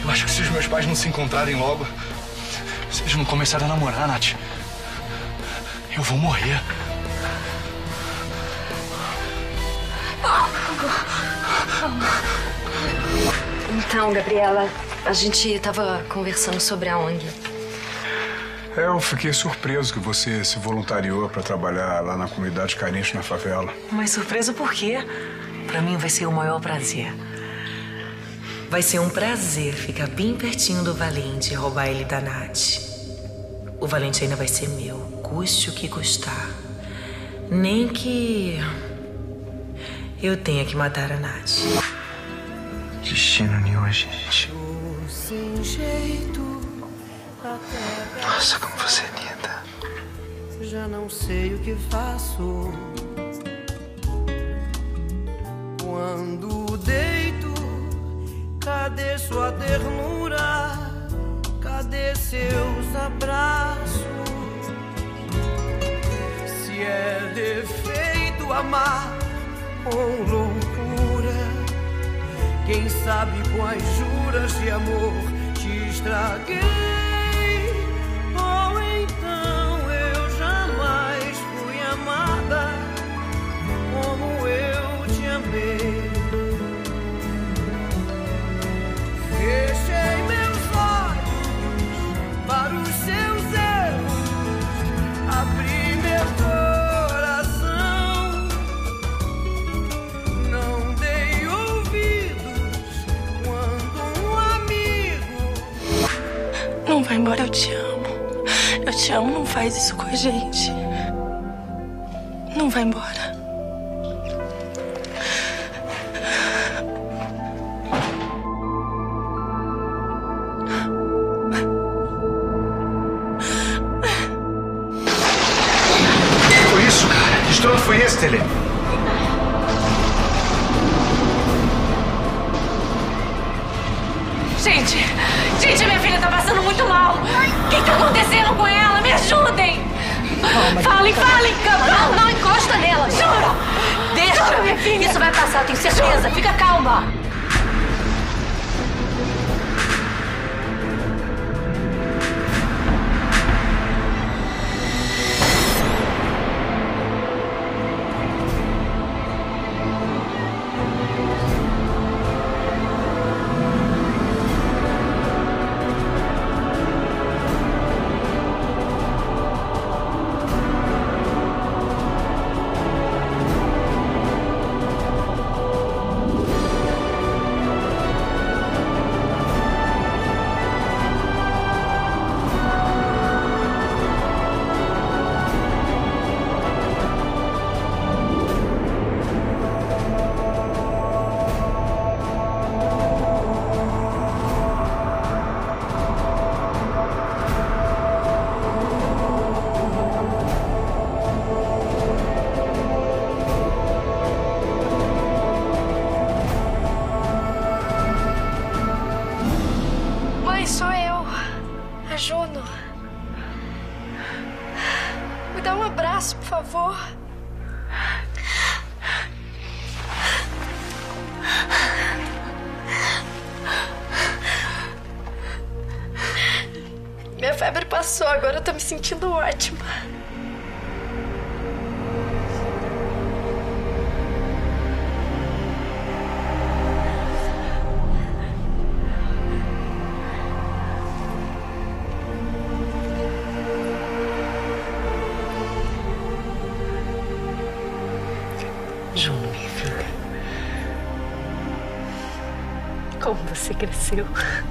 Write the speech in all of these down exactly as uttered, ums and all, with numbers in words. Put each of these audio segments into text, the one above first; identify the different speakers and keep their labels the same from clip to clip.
Speaker 1: Eu acho que se os meus pais não se encontrarem logo, se eles não começarem a namorar, Nath, eu vou morrer.
Speaker 2: Então, Gabriela, a gente tava conversando sobre a O N G.
Speaker 3: É, eu fiquei surpreso que você se voluntariou para trabalhar lá na comunidade carente na favela.
Speaker 4: Mas surpresa por quê? Pra mim vai ser o maior prazer. Vai ser um prazer ficar bem pertinho do Valente e roubar ele da Nath. O Valente ainda vai ser meu, custe o que custar. Nem que eu tenha que matar a Nath.
Speaker 5: Destino uniu a gente. Nossa, como você é linda.
Speaker 6: Já não sei o que faço. Quando deito, cadê sua ternura? Cadê seus abraços? Se é defeito amar ou loucura, quem sabe quais juras de amor te estraguei. Ou então eu jamais fui amada como eu te amei. Fechei meus olhos para os seus erros, abri meu coração, não dei ouvidos quando um amigo.
Speaker 7: Não vai embora, eu te amo. Eu te amo, não faz isso com a gente. Não vai embora.
Speaker 1: Que foi esse, Tele?
Speaker 8: Gente, gente, minha filha tá passando muito mal. O que tá acontecendo com ela? Me ajudem. Calma, falem, falem. Não, não encosta nela. Jura? Deixa. Jura, minha filha. Isso vai passar, tenho certeza. Jura. Fica calma.
Speaker 7: Sou eu, a Juno. Me dá um abraço, por favor. Minha febre passou, agora eu tô me sentindo ótima.
Speaker 4: Juno, minha filha. Como você cresceu.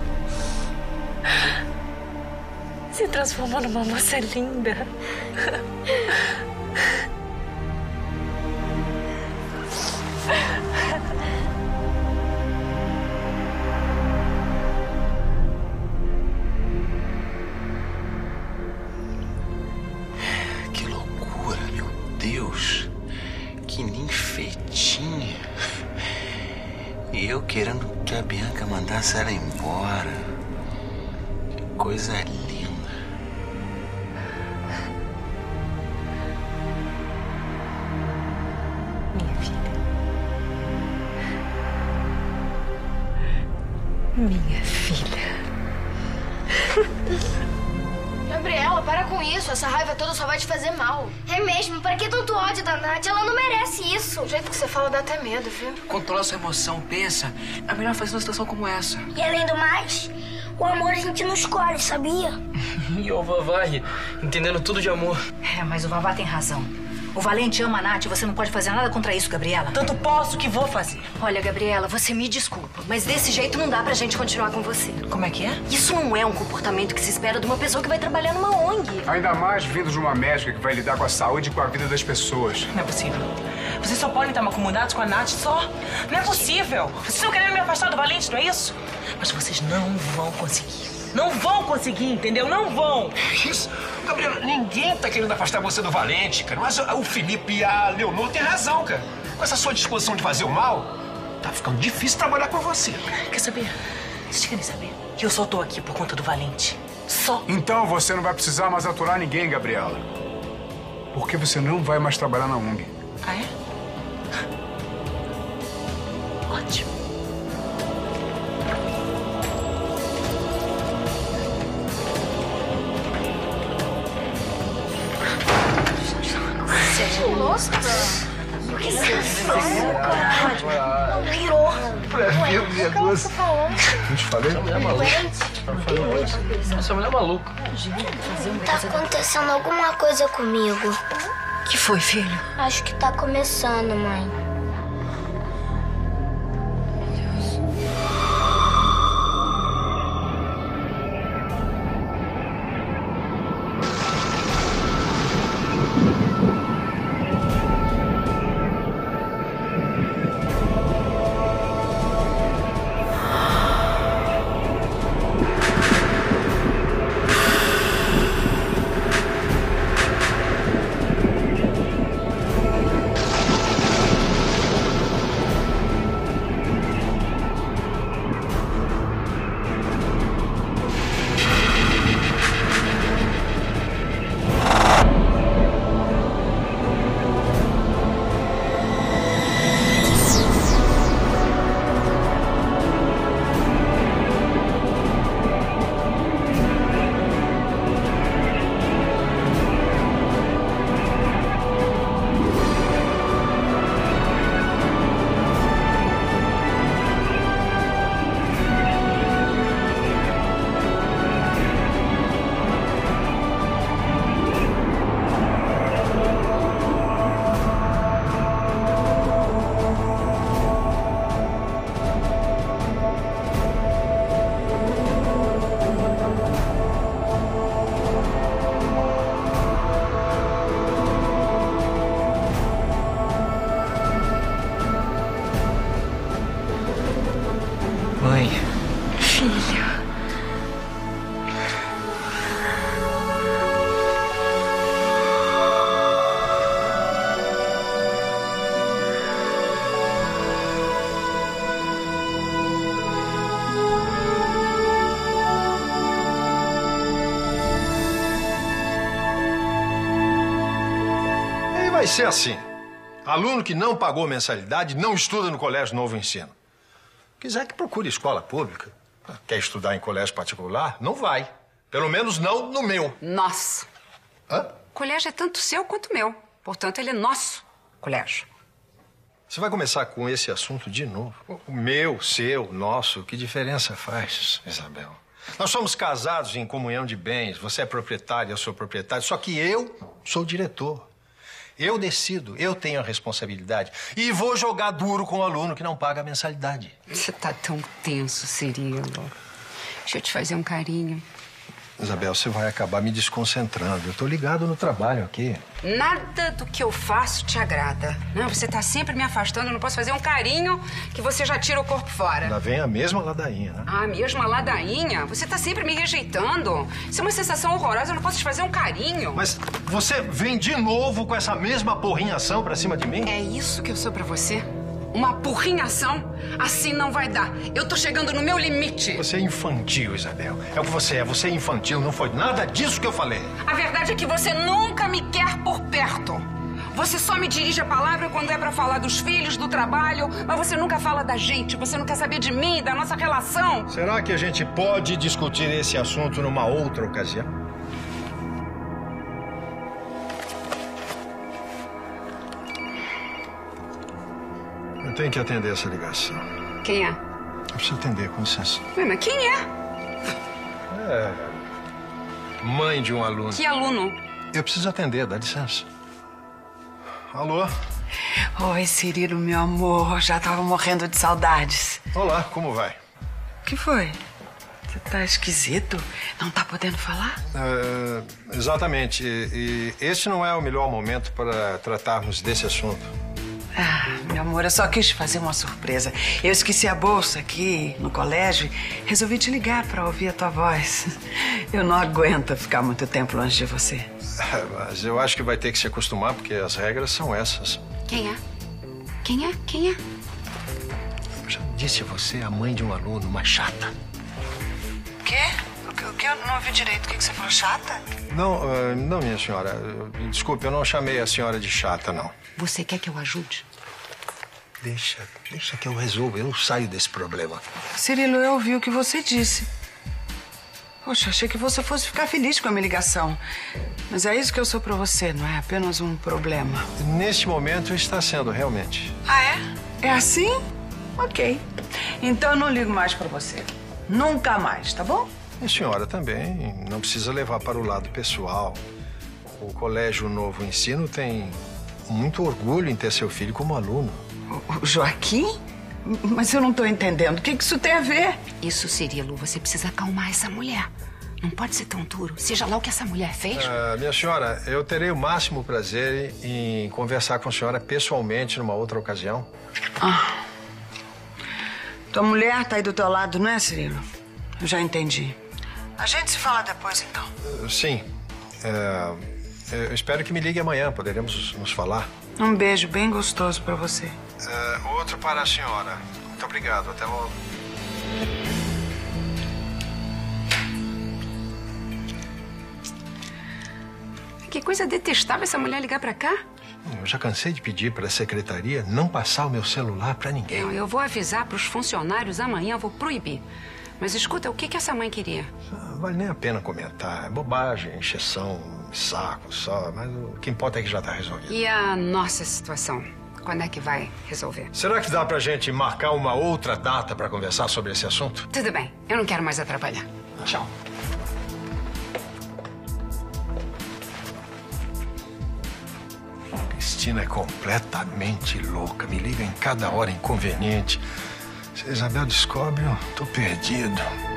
Speaker 4: Se transformou numa moça linda.
Speaker 5: Que loucura, meu Deus. Que ninfetinha. E eu querendo que a Bianca mandasse ela embora. Que coisa linda.
Speaker 4: Minha filha.
Speaker 2: Minha filha.
Speaker 9: Gabriela, para com isso. Essa raiva toda só vai te fazer mal.
Speaker 10: É mesmo? Pra que tanto ódio da Nath? Ela não merece isso.
Speaker 9: O jeito que você fala dá até medo, viu?
Speaker 11: Controla sua emoção, pensa. É melhor fazer uma situação como essa.
Speaker 10: E além do mais, o amor a gente não escolhe, sabia?
Speaker 11: E o Vavá, entendendo tudo de amor.
Speaker 12: É, mas o Vavá tem razão. O Valente ama a Nath e você não pode fazer nada contra isso, Gabriela.
Speaker 4: Tanto posso que vou fazer.
Speaker 2: Olha, Gabriela, você me desculpa, mas desse jeito não dá pra gente continuar com você.
Speaker 4: Como é que é?
Speaker 2: Isso não é um comportamento que se espera de uma pessoa que vai trabalhar numa O N G.
Speaker 3: Ainda mais vindo de uma médica que vai lidar com a saúde e com a vida das pessoas.
Speaker 4: Não é possível. Vocês só podem estar acomodados com a Nath só. Não é possível. Vocês estão querendo me afastar do Valente, não é isso? Mas vocês não vão conseguir. Não vão conseguir, entendeu? Não vão.
Speaker 5: Isso. Gabriela, ninguém tá querendo afastar você do Valente, cara. Mas o Felipe e a Leonor têm razão, cara. Com essa sua disposição de fazer o mal, tá ficando difícil trabalhar com você.
Speaker 4: Quer saber? Vocês querem saber? Que eu só tô aqui por conta do Valente. Só.
Speaker 3: Então você não vai precisar mais aturar ninguém, Gabriela. Porque você não vai mais trabalhar na O N G.
Speaker 4: Ah, é? Ótimo.
Speaker 10: Nossa, o que você faz? Não virou.
Speaker 5: Meu Deus.
Speaker 3: Não te falei?
Speaker 11: Essa mulher é maluca. Essa mulher é maluca.
Speaker 10: Tá acontecendo alguma coisa comigo.
Speaker 2: Que foi, filho?
Speaker 10: Acho que tá começando, mãe.
Speaker 11: Mãe.
Speaker 2: Filha.
Speaker 13: E vai ser assim. Aluno que não pagou mensalidade não estuda no Colégio Novo Ensino. Quiser que procure escola pública. Quer estudar em colégio particular? Não vai. Pelo menos não no meu.
Speaker 14: Nosso.
Speaker 13: Hã?
Speaker 14: O colégio é tanto seu quanto meu. Portanto, ele é nosso colégio.
Speaker 13: Você vai começar com esse assunto de novo? O meu, seu, nosso, que diferença faz, Isabel? Nós somos casados em comunhão de bens. Você é proprietário, eu sou proprietário. Só que eu sou o diretor. Eu decido, eu tenho a responsabilidade. E vou jogar duro com o aluno que não paga a mensalidade.
Speaker 14: Você tá tão tenso, Cirilo. Deixa eu te fazer um carinho.
Speaker 13: Isabel, você vai acabar me desconcentrando. Eu tô ligado no trabalho aqui.
Speaker 14: Nada do que eu faço te agrada. Não, você tá sempre me afastando. Eu não posso fazer um carinho que você já tira o corpo fora.
Speaker 13: Ainda vem a mesma ladainha, né?
Speaker 14: Ah, mesma ladainha? Você tá sempre me rejeitando. Isso é uma sensação horrorosa. Eu não posso te fazer um carinho.
Speaker 13: Mas você vem de novo com essa mesma porrinhação pra cima de mim?
Speaker 14: É isso que eu sou pra você? Uma porrinhação? Assim não vai dar. Eu tô chegando no meu limite.
Speaker 13: Você é infantil, Isabel. É o que você é. Você é infantil. Não foi nada disso que eu falei.
Speaker 14: A verdade é que você nunca me quer por perto. Você só me dirige a palavra quando é pra falar dos filhos, do trabalho, mas você nunca fala da gente, você não quer saber de mim, da nossa relação.
Speaker 13: Será que a gente pode discutir esse assunto numa outra ocasião? Eu tenho que atender essa ligação.
Speaker 14: Quem é?
Speaker 13: Eu preciso atender, com licença.
Speaker 14: Ué, mas quem é?
Speaker 13: É... Mãe de um aluno.
Speaker 14: Que aluno?
Speaker 13: Eu preciso atender, dá licença. Alô?
Speaker 15: Oi, Cirilo, meu amor. Já tava morrendo de saudades.
Speaker 13: Olá, como vai?
Speaker 15: O que foi? Você tá esquisito? Não tá podendo falar?
Speaker 13: Uh, exatamente. E, e esse não é o melhor momento para tratarmos desse assunto.
Speaker 15: Ah, meu amor, eu só quis te fazer uma surpresa. Eu esqueci a bolsa aqui no colégio e resolvi te ligar pra ouvir a tua voz. Eu não aguento ficar muito tempo longe de você.
Speaker 13: Mas eu acho que vai ter que se acostumar, porque as regras são essas.
Speaker 14: Quem é? Quem é? Quem é?
Speaker 13: Eu já disse a você, a mãe de um aluno, uma chata.
Speaker 15: O quê? O que, o que eu não ouvi direito? O que, que você falou? Chata?
Speaker 13: Não, uh, não, minha senhora. Desculpe, eu não chamei a senhora de chata, não.
Speaker 14: Você quer que eu ajude?
Speaker 13: Deixa, deixa que eu resolvo. Eu saio desse problema.
Speaker 15: Cirilo, eu ouvi o que você disse. Poxa, achei que você fosse ficar feliz com a minha ligação. Mas é isso que eu sou pra você, não é apenas um problema.
Speaker 13: Neste momento está sendo, realmente.
Speaker 15: Ah, é? É assim? Ok. Então eu não ligo mais pra você. Nunca mais, tá bom?
Speaker 13: E a senhora também não precisa levar para o lado pessoal. O Colégio Novo Ensino tem muito orgulho em ter seu filho como aluno.
Speaker 15: O Joaquim? Mas eu não tô entendendo. O que que isso tem a ver?
Speaker 14: Isso, Cirilo, você precisa acalmar essa mulher. Não pode ser tão duro. Seja lá o que essa mulher fez.
Speaker 13: Uh, minha senhora, eu terei o máximo prazer em conversar com a senhora pessoalmente numa outra ocasião.
Speaker 15: Ah. Tua mulher tá aí do teu lado, não é, Cirilo? Eu já entendi. A gente se fala depois, então.
Speaker 13: Uh, sim. Uh, eu espero que me ligue amanhã. Poderemos nos falar.
Speaker 15: Um beijo bem gostoso pra você.
Speaker 13: Uh, outro para a senhora. Muito obrigado. Até logo.
Speaker 14: Que coisa detestável essa mulher ligar pra cá.
Speaker 13: Eu já cansei de pedir para a secretaria não passar o meu celular para ninguém.
Speaker 14: Não, eu vou avisar para os funcionários amanhã, vou proibir. Mas escuta, o que que essa mãe queria?
Speaker 13: Não vale nem a pena comentar. É bobagem, encheção, saco só. Mas o que importa é que já está resolvido.
Speaker 14: E a nossa situação? Quando é que vai resolver?
Speaker 13: Será que dá pra gente marcar uma outra data para conversar sobre esse assunto?
Speaker 14: Tudo bem, eu não quero mais atrapalhar. Tchau.
Speaker 13: Cristina é completamente louca. Me liga em cada hora inconveniente. Se a Isabel descobre, eu tô perdido.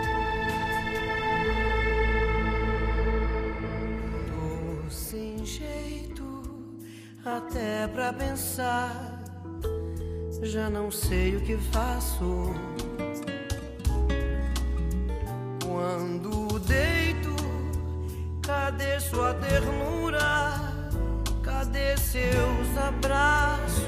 Speaker 6: Tô sem jeito até pra pensar. Já não sei o que faço. Quando deito, cadê sua ternura? Cadê seus abraços?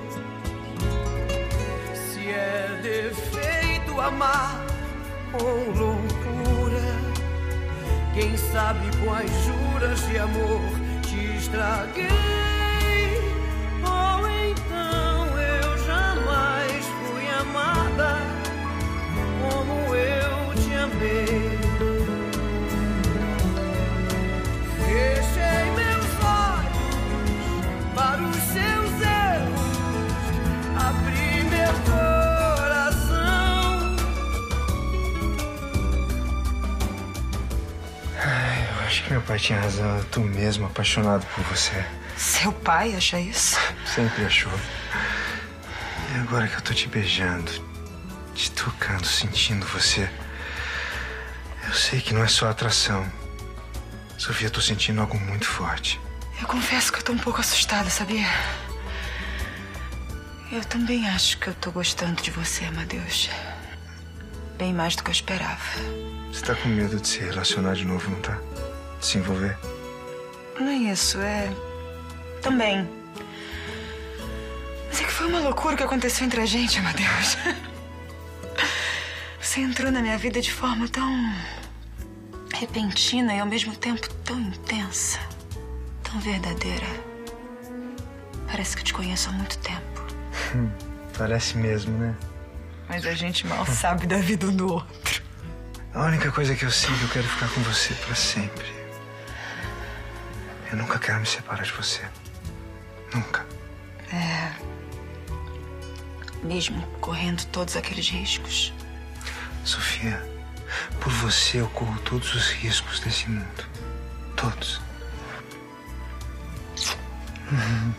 Speaker 6: Se é defeito amar ou loucura, quem sabe quais juras de amor te estraguei? Ou então eu jamais fui amada como eu te amei. Fechei meus olhos para os seus erros, abri meu coração.
Speaker 16: Ai, eu acho que meu pai tinha razão. Eu tô mesmo apaixonado por você.
Speaker 15: Seu pai acha isso?
Speaker 16: Sempre achou. E agora que eu tô te beijando, te tocando, sentindo você, eu sei que não é só atração. Sofia, eu tô sentindo algo muito forte.
Speaker 15: Eu confesso que eu tô um pouco assustada, sabia? Eu também acho que eu tô gostando de você, Amadeus. Bem mais do que eu esperava.
Speaker 16: Você tá com medo de se relacionar de novo, não tá? De se envolver?
Speaker 15: Não é isso, é... Também. Mas é que foi uma loucura o que aconteceu entre a gente, Amadeus. Você entrou na minha vida de forma tão... repentina e ao mesmo tempo tão intensa. Tão verdadeira.
Speaker 7: Parece que eu te conheço há muito tempo.
Speaker 16: Hum, parece mesmo, né?
Speaker 7: Mas a gente mal sabe da vida um do outro.
Speaker 16: A única coisa que eu sei é que eu quero ficar com você pra sempre. Eu nunca quero me separar de você. Nunca.
Speaker 7: É... Mesmo correndo todos aqueles riscos.
Speaker 16: Sofia, por você eu corro todos os riscos desse mundo. Todos. Uhum.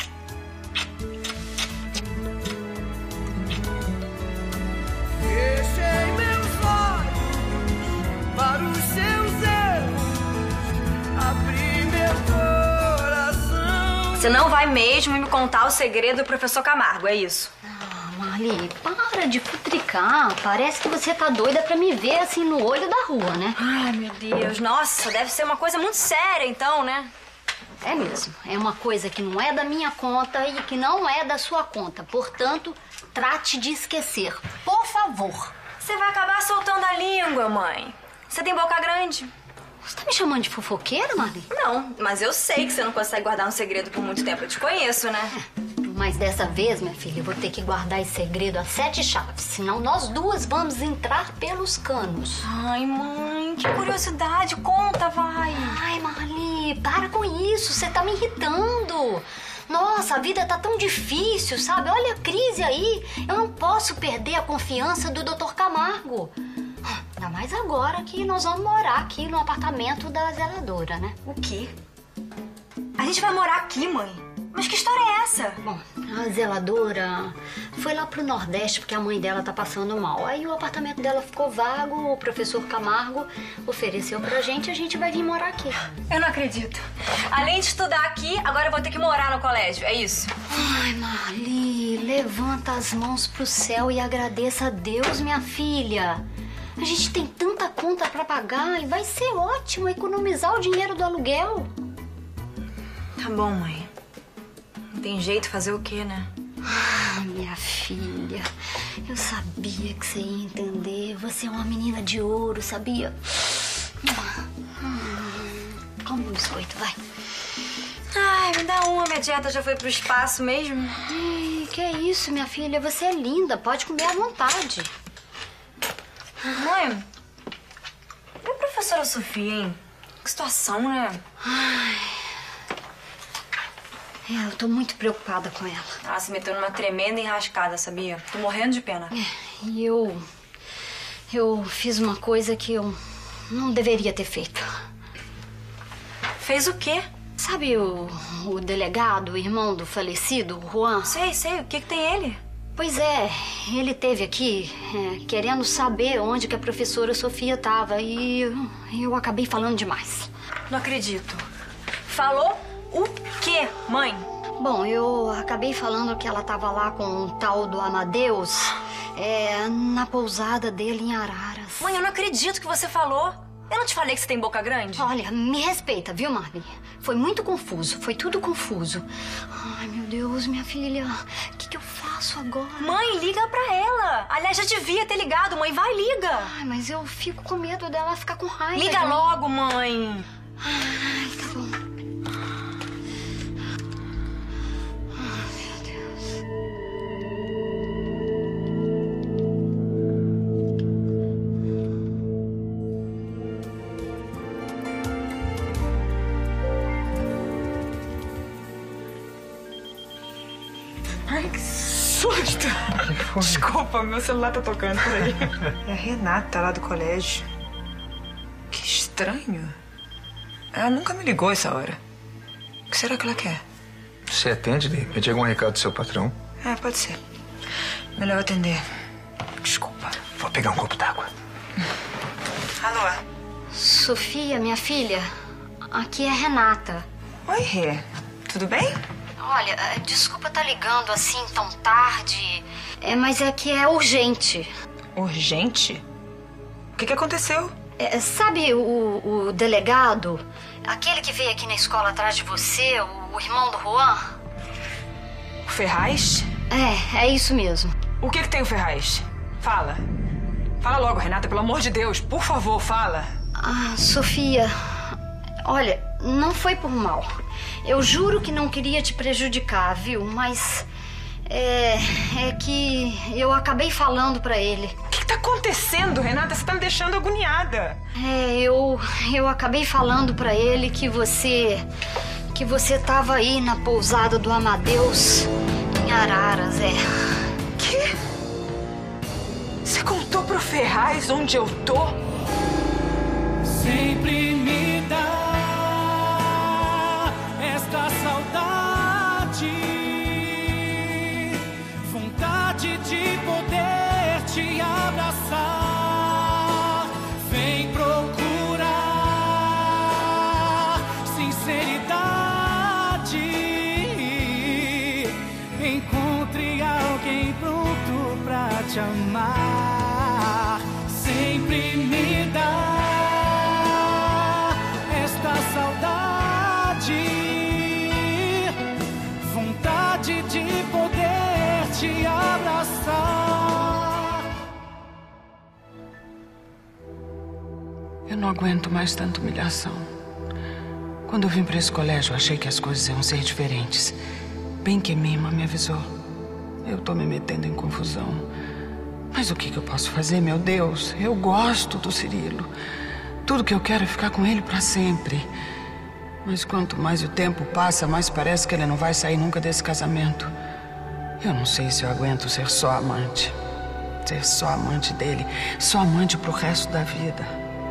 Speaker 6: Fechei meus olhos para os seus erros, abri meu coração.
Speaker 17: Você não vai mesmo me contar o segredo do professor Camargo, é isso?
Speaker 18: Ah, Marli, para de futricar. Parece que você tá doida pra me ver assim no olho da rua, né?
Speaker 17: Ai, meu Deus. Nossa, deve ser uma coisa muito séria então, né?
Speaker 18: É mesmo. É uma coisa que não é da minha conta e que não é da sua conta. Portanto, trate de esquecer. Por favor.
Speaker 17: Você vai acabar soltando a língua, mãe. Você tem boca grande.
Speaker 18: Você tá me chamando de fofoqueira, Marli?
Speaker 17: Não, mas eu sei que você não consegue guardar um segredo por muito tempo. Eu te conheço, né?
Speaker 18: É. Mas dessa vez, minha filha, eu vou ter que guardar esse segredo a sete chaves. Senão nós duas vamos entrar pelos canos.
Speaker 17: Ai, mãe, que curiosidade. Conta, vai.
Speaker 18: Ai, Marli, para com isso. Você tá me irritando. Nossa, a vida tá tão difícil, sabe? Olha a crise aí. Eu não posso perder a confiança do doutor Camargo. Ainda mais agora que nós vamos morar aqui no apartamento da zeladora, né?
Speaker 17: O quê? A gente vai morar aqui, mãe? Mas que história é essa?
Speaker 18: Bom, a zeladora foi lá pro Nordeste porque a mãe dela tá passando mal. Aí o apartamento dela ficou vago, o professor Camargo ofereceu pra gente e a gente vai vir morar aqui.
Speaker 17: Eu não acredito. Além de estudar aqui, agora eu vou ter que morar no colégio, é isso?
Speaker 18: Ai, Marli, levanta as mãos pro céu e agradeça a Deus, minha filha. A gente tem tanta conta pra pagar e vai ser ótimo economizar o dinheiro do aluguel.
Speaker 17: Tá bom, mãe. Não tem jeito, fazer o quê, né?
Speaker 18: Ah, minha filha, eu sabia que você ia entender. Você é uma menina de ouro, sabia? Hum, come um biscoito, vai.
Speaker 17: Ai, me dá uma, minha dieta já foi pro espaço mesmo.
Speaker 18: Ai, que é isso, minha filha? Você é linda, pode comer à vontade.
Speaker 17: Mãe, e a professora Sofia, hein? Que situação, né?
Speaker 18: Ai... É, eu tô muito preocupada com ela.
Speaker 17: Ela se meteu numa tremenda enrascada, sabia? Tô morrendo de pena.
Speaker 18: É, e eu... Eu fiz uma coisa que eu não deveria ter feito.
Speaker 17: Fez o quê?
Speaker 18: Sabe o, o delegado, o irmão do falecido, o Juan?
Speaker 17: Sei, sei. O que que tem ele?
Speaker 18: Pois é, ele esteve aqui é, querendo saber onde que a professora Sofia tava e eu, eu acabei falando demais.
Speaker 17: Não acredito. Falou o quê, mãe?
Speaker 18: Bom, eu acabei falando que ela tava lá com um tal do Amadeus é, na pousada dele em Araras.
Speaker 17: Mãe, eu não acredito que você falou. Eu não te falei que você tem boca grande?
Speaker 18: Olha, me respeita, viu, Marli? Foi muito confuso, foi tudo confuso. Ai, meu Deus, minha filha, o que, que eu faço agora?
Speaker 17: Mãe, liga pra ela. Aliás, já devia ter ligado, mãe. Vai, liga.
Speaker 18: Ai, mas eu fico com medo dela ficar com raiva.
Speaker 17: Liga logo, mãe.
Speaker 18: Ai, tá bom.
Speaker 7: Ai, que susto! Desculpa, meu celular tá tocando por aí. É a Renata, lá do colégio. Que estranho. Ela nunca me ligou essa hora. O que será que ela quer?
Speaker 16: Você atende, de repente, algum recado do seu patrão?
Speaker 7: É, pode ser. Melhor eu atender. Desculpa.
Speaker 16: Vou pegar um copo d'água.
Speaker 7: Alô?
Speaker 18: Sofia, minha filha, aqui é a Renata.
Speaker 7: Oi, Rê. Tudo bem?
Speaker 18: Olha, desculpa estar ligando assim tão tarde, é, mas é que é urgente.
Speaker 7: Urgente? O que, que aconteceu?
Speaker 18: É, sabe o, o delegado? Aquele que veio aqui na escola atrás de você, o, o irmão do Juan?
Speaker 7: O Ferraz?
Speaker 18: É, é isso mesmo.
Speaker 7: O que, que tem o Ferraz? Fala. Fala logo, Renata, pelo amor de Deus. Por favor, fala.
Speaker 18: Ah, Sofia, olha, não foi por mal. Eu juro que não queria te prejudicar, viu? Mas é, é que eu acabei falando pra ele.
Speaker 7: O que, que tá acontecendo, Renata? Você tá me deixando agoniada.
Speaker 18: É, eu, eu acabei falando pra ele que você... que você tava aí na pousada do Amadeus, em Araras, é.
Speaker 7: Que? Você contou pro Ferraz onde eu tô?
Speaker 19: Sempre me dá esta saudade, vontade de poder te abraçar. Vem procurar sinceridade, encontre alguém pronto pra te amar. Sempre me dá vontade de poder te abraçar.
Speaker 15: Eu não aguento mais tanta humilhação. Quando eu vim para esse colégio, eu achei que as coisas iam ser diferentes. Bem que Mima me avisou. Eu tô me metendo em confusão. Mas o que, que eu posso fazer, meu Deus? Eu gosto do Cirilo. Tudo que eu quero é ficar com ele para sempre. Mas quanto mais o tempo passa, mais parece que ele não vai sair nunca desse casamento. Eu não sei se eu aguento ser só amante. Ser só amante dele. Só amante pro resto da vida.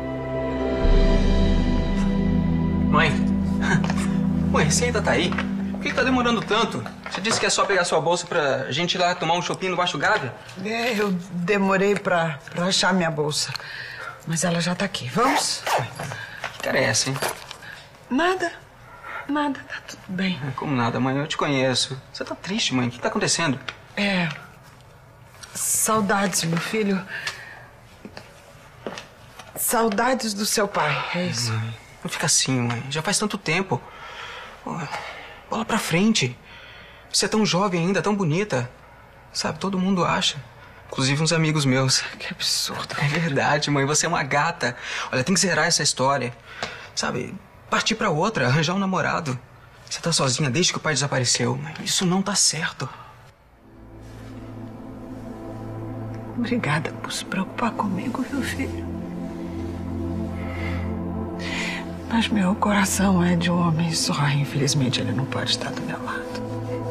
Speaker 11: Mãe. Mãe, você ainda tá aí? Por que tá demorando tanto? Você disse que é só pegar sua bolsa pra gente ir lá tomar um shopping no Baixo Gávea?
Speaker 15: É, eu demorei pra, pra achar minha bolsa. Mas ela já tá aqui. Vamos?
Speaker 11: Que cara é essa, hein?
Speaker 15: Nada. Nada. Tá tudo bem.
Speaker 11: Como nada, mãe? Eu te conheço. Você tá triste, mãe. O que tá acontecendo?
Speaker 15: É... Saudades, meu filho. Saudades do seu pai. É isso.
Speaker 11: Mãe, não fica assim, mãe. Já faz tanto tempo. Bola pra frente. Você é tão jovem ainda, tão bonita. Sabe, todo mundo acha. Inclusive uns amigos meus.
Speaker 15: Que absurdo.
Speaker 11: É verdade, mãe. Você é uma gata. Olha, tem que zerar essa história. Sabe, partir pra outra, arranjar um namorado. Você tá sozinha desde que o pai desapareceu. Mãe. Isso não tá certo.
Speaker 15: Obrigada por se preocupar comigo, meu filho. Mas meu coração é de um homem só. Infelizmente, ele não pode estar do meu lado.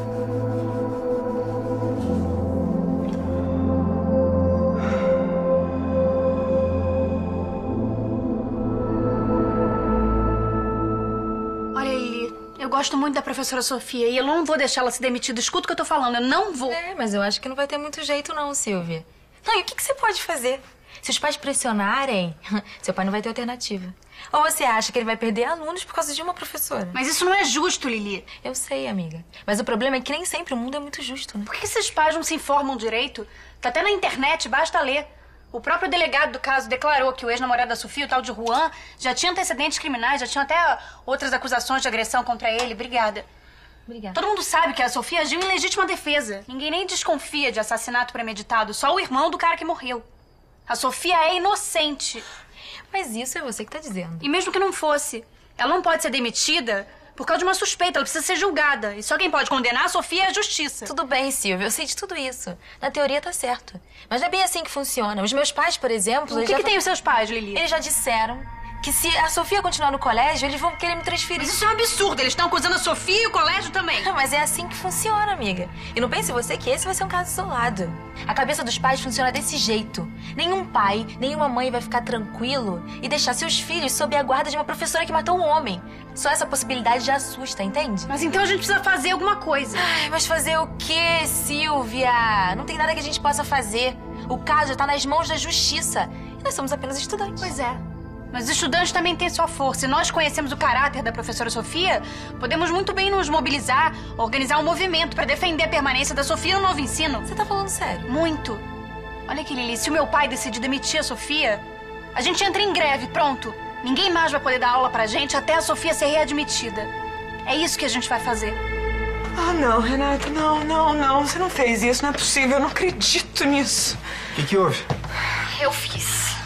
Speaker 20: Eu gosto muito da professora Sofia e eu não vou deixar ela ser demitida. Escuta o que eu tô falando, eu não vou.
Speaker 8: É, mas eu acho que não vai ter muito jeito não, Silvia. Não, e o que, que você pode fazer? Se os pais pressionarem, seu pai não vai ter alternativa. Ou você acha que ele vai perder alunos por causa de uma professora?
Speaker 20: Mas isso não é justo, Lili.
Speaker 8: Eu sei, amiga. Mas o problema é que nem sempre o mundo é muito justo, né?
Speaker 20: Por que esses pais não se informam direito? Tá até na internet, basta ler. O próprio delegado do caso declarou que o ex-namorado da Sofia, o tal de Juan, já tinha antecedentes criminais, já tinha até outras acusações de agressão contra ele. Obrigada.
Speaker 8: Obrigada.
Speaker 20: Todo mundo sabe que a Sofia agiu em legítima defesa. Ninguém nem desconfia de assassinato premeditado, só o irmão do cara que morreu. A Sofia é inocente.
Speaker 8: Mas isso é você que tá dizendo.
Speaker 20: E mesmo que não fosse, ela não pode ser demitida por causa de uma suspeita, ela precisa ser julgada. E só quem pode condenar a Sofia é a justiça.
Speaker 8: Tudo bem, Silvia, eu sei de tudo isso. Na teoria tá certo. Mas não é bem assim que funciona. Os meus pais, por exemplo...
Speaker 20: O que,
Speaker 8: já...
Speaker 20: que tem os seus pais, Lili?
Speaker 8: Eles já disseram que se a Sofia continuar no colégio, eles vão querer me transferir.
Speaker 20: Mas isso é um absurdo, eles estão acusando a Sofia e o colégio também.
Speaker 8: Mas é assim que funciona, amiga. E não pense você que esse vai ser um caso isolado. A cabeça dos pais funciona desse jeito. Nenhum pai, nenhuma mãe vai ficar tranquilo e deixar seus filhos sob a guarda de uma professora que matou um homem. Só essa possibilidade já assusta, entende?
Speaker 20: Mas então a gente precisa fazer alguma coisa.
Speaker 8: Ai, mas fazer o quê, Silvia? Não tem nada que a gente possa fazer. O caso já tá nas mãos da justiça. E nós somos apenas estudantes.
Speaker 20: Pois é. Mas os estudantes também têm sua força. Se nós conhecemos o caráter da professora Sofia, podemos muito bem nos mobilizar, organizar um movimento para defender a permanência da Sofia no novo ensino.
Speaker 8: Você tá falando sério?
Speaker 20: Muito. Olha aqui, Lili, se o meu pai decidir demitir a Sofia, a gente entra em greve, pronto. Ninguém mais vai poder dar aula pra gente até a Sofia ser readmitida. É isso que a gente vai fazer.
Speaker 7: Ah, não, Renata, não, não, não. Você não fez isso, não é possível. Eu não acredito nisso.
Speaker 16: O que, que houve?
Speaker 20: Eu fiz.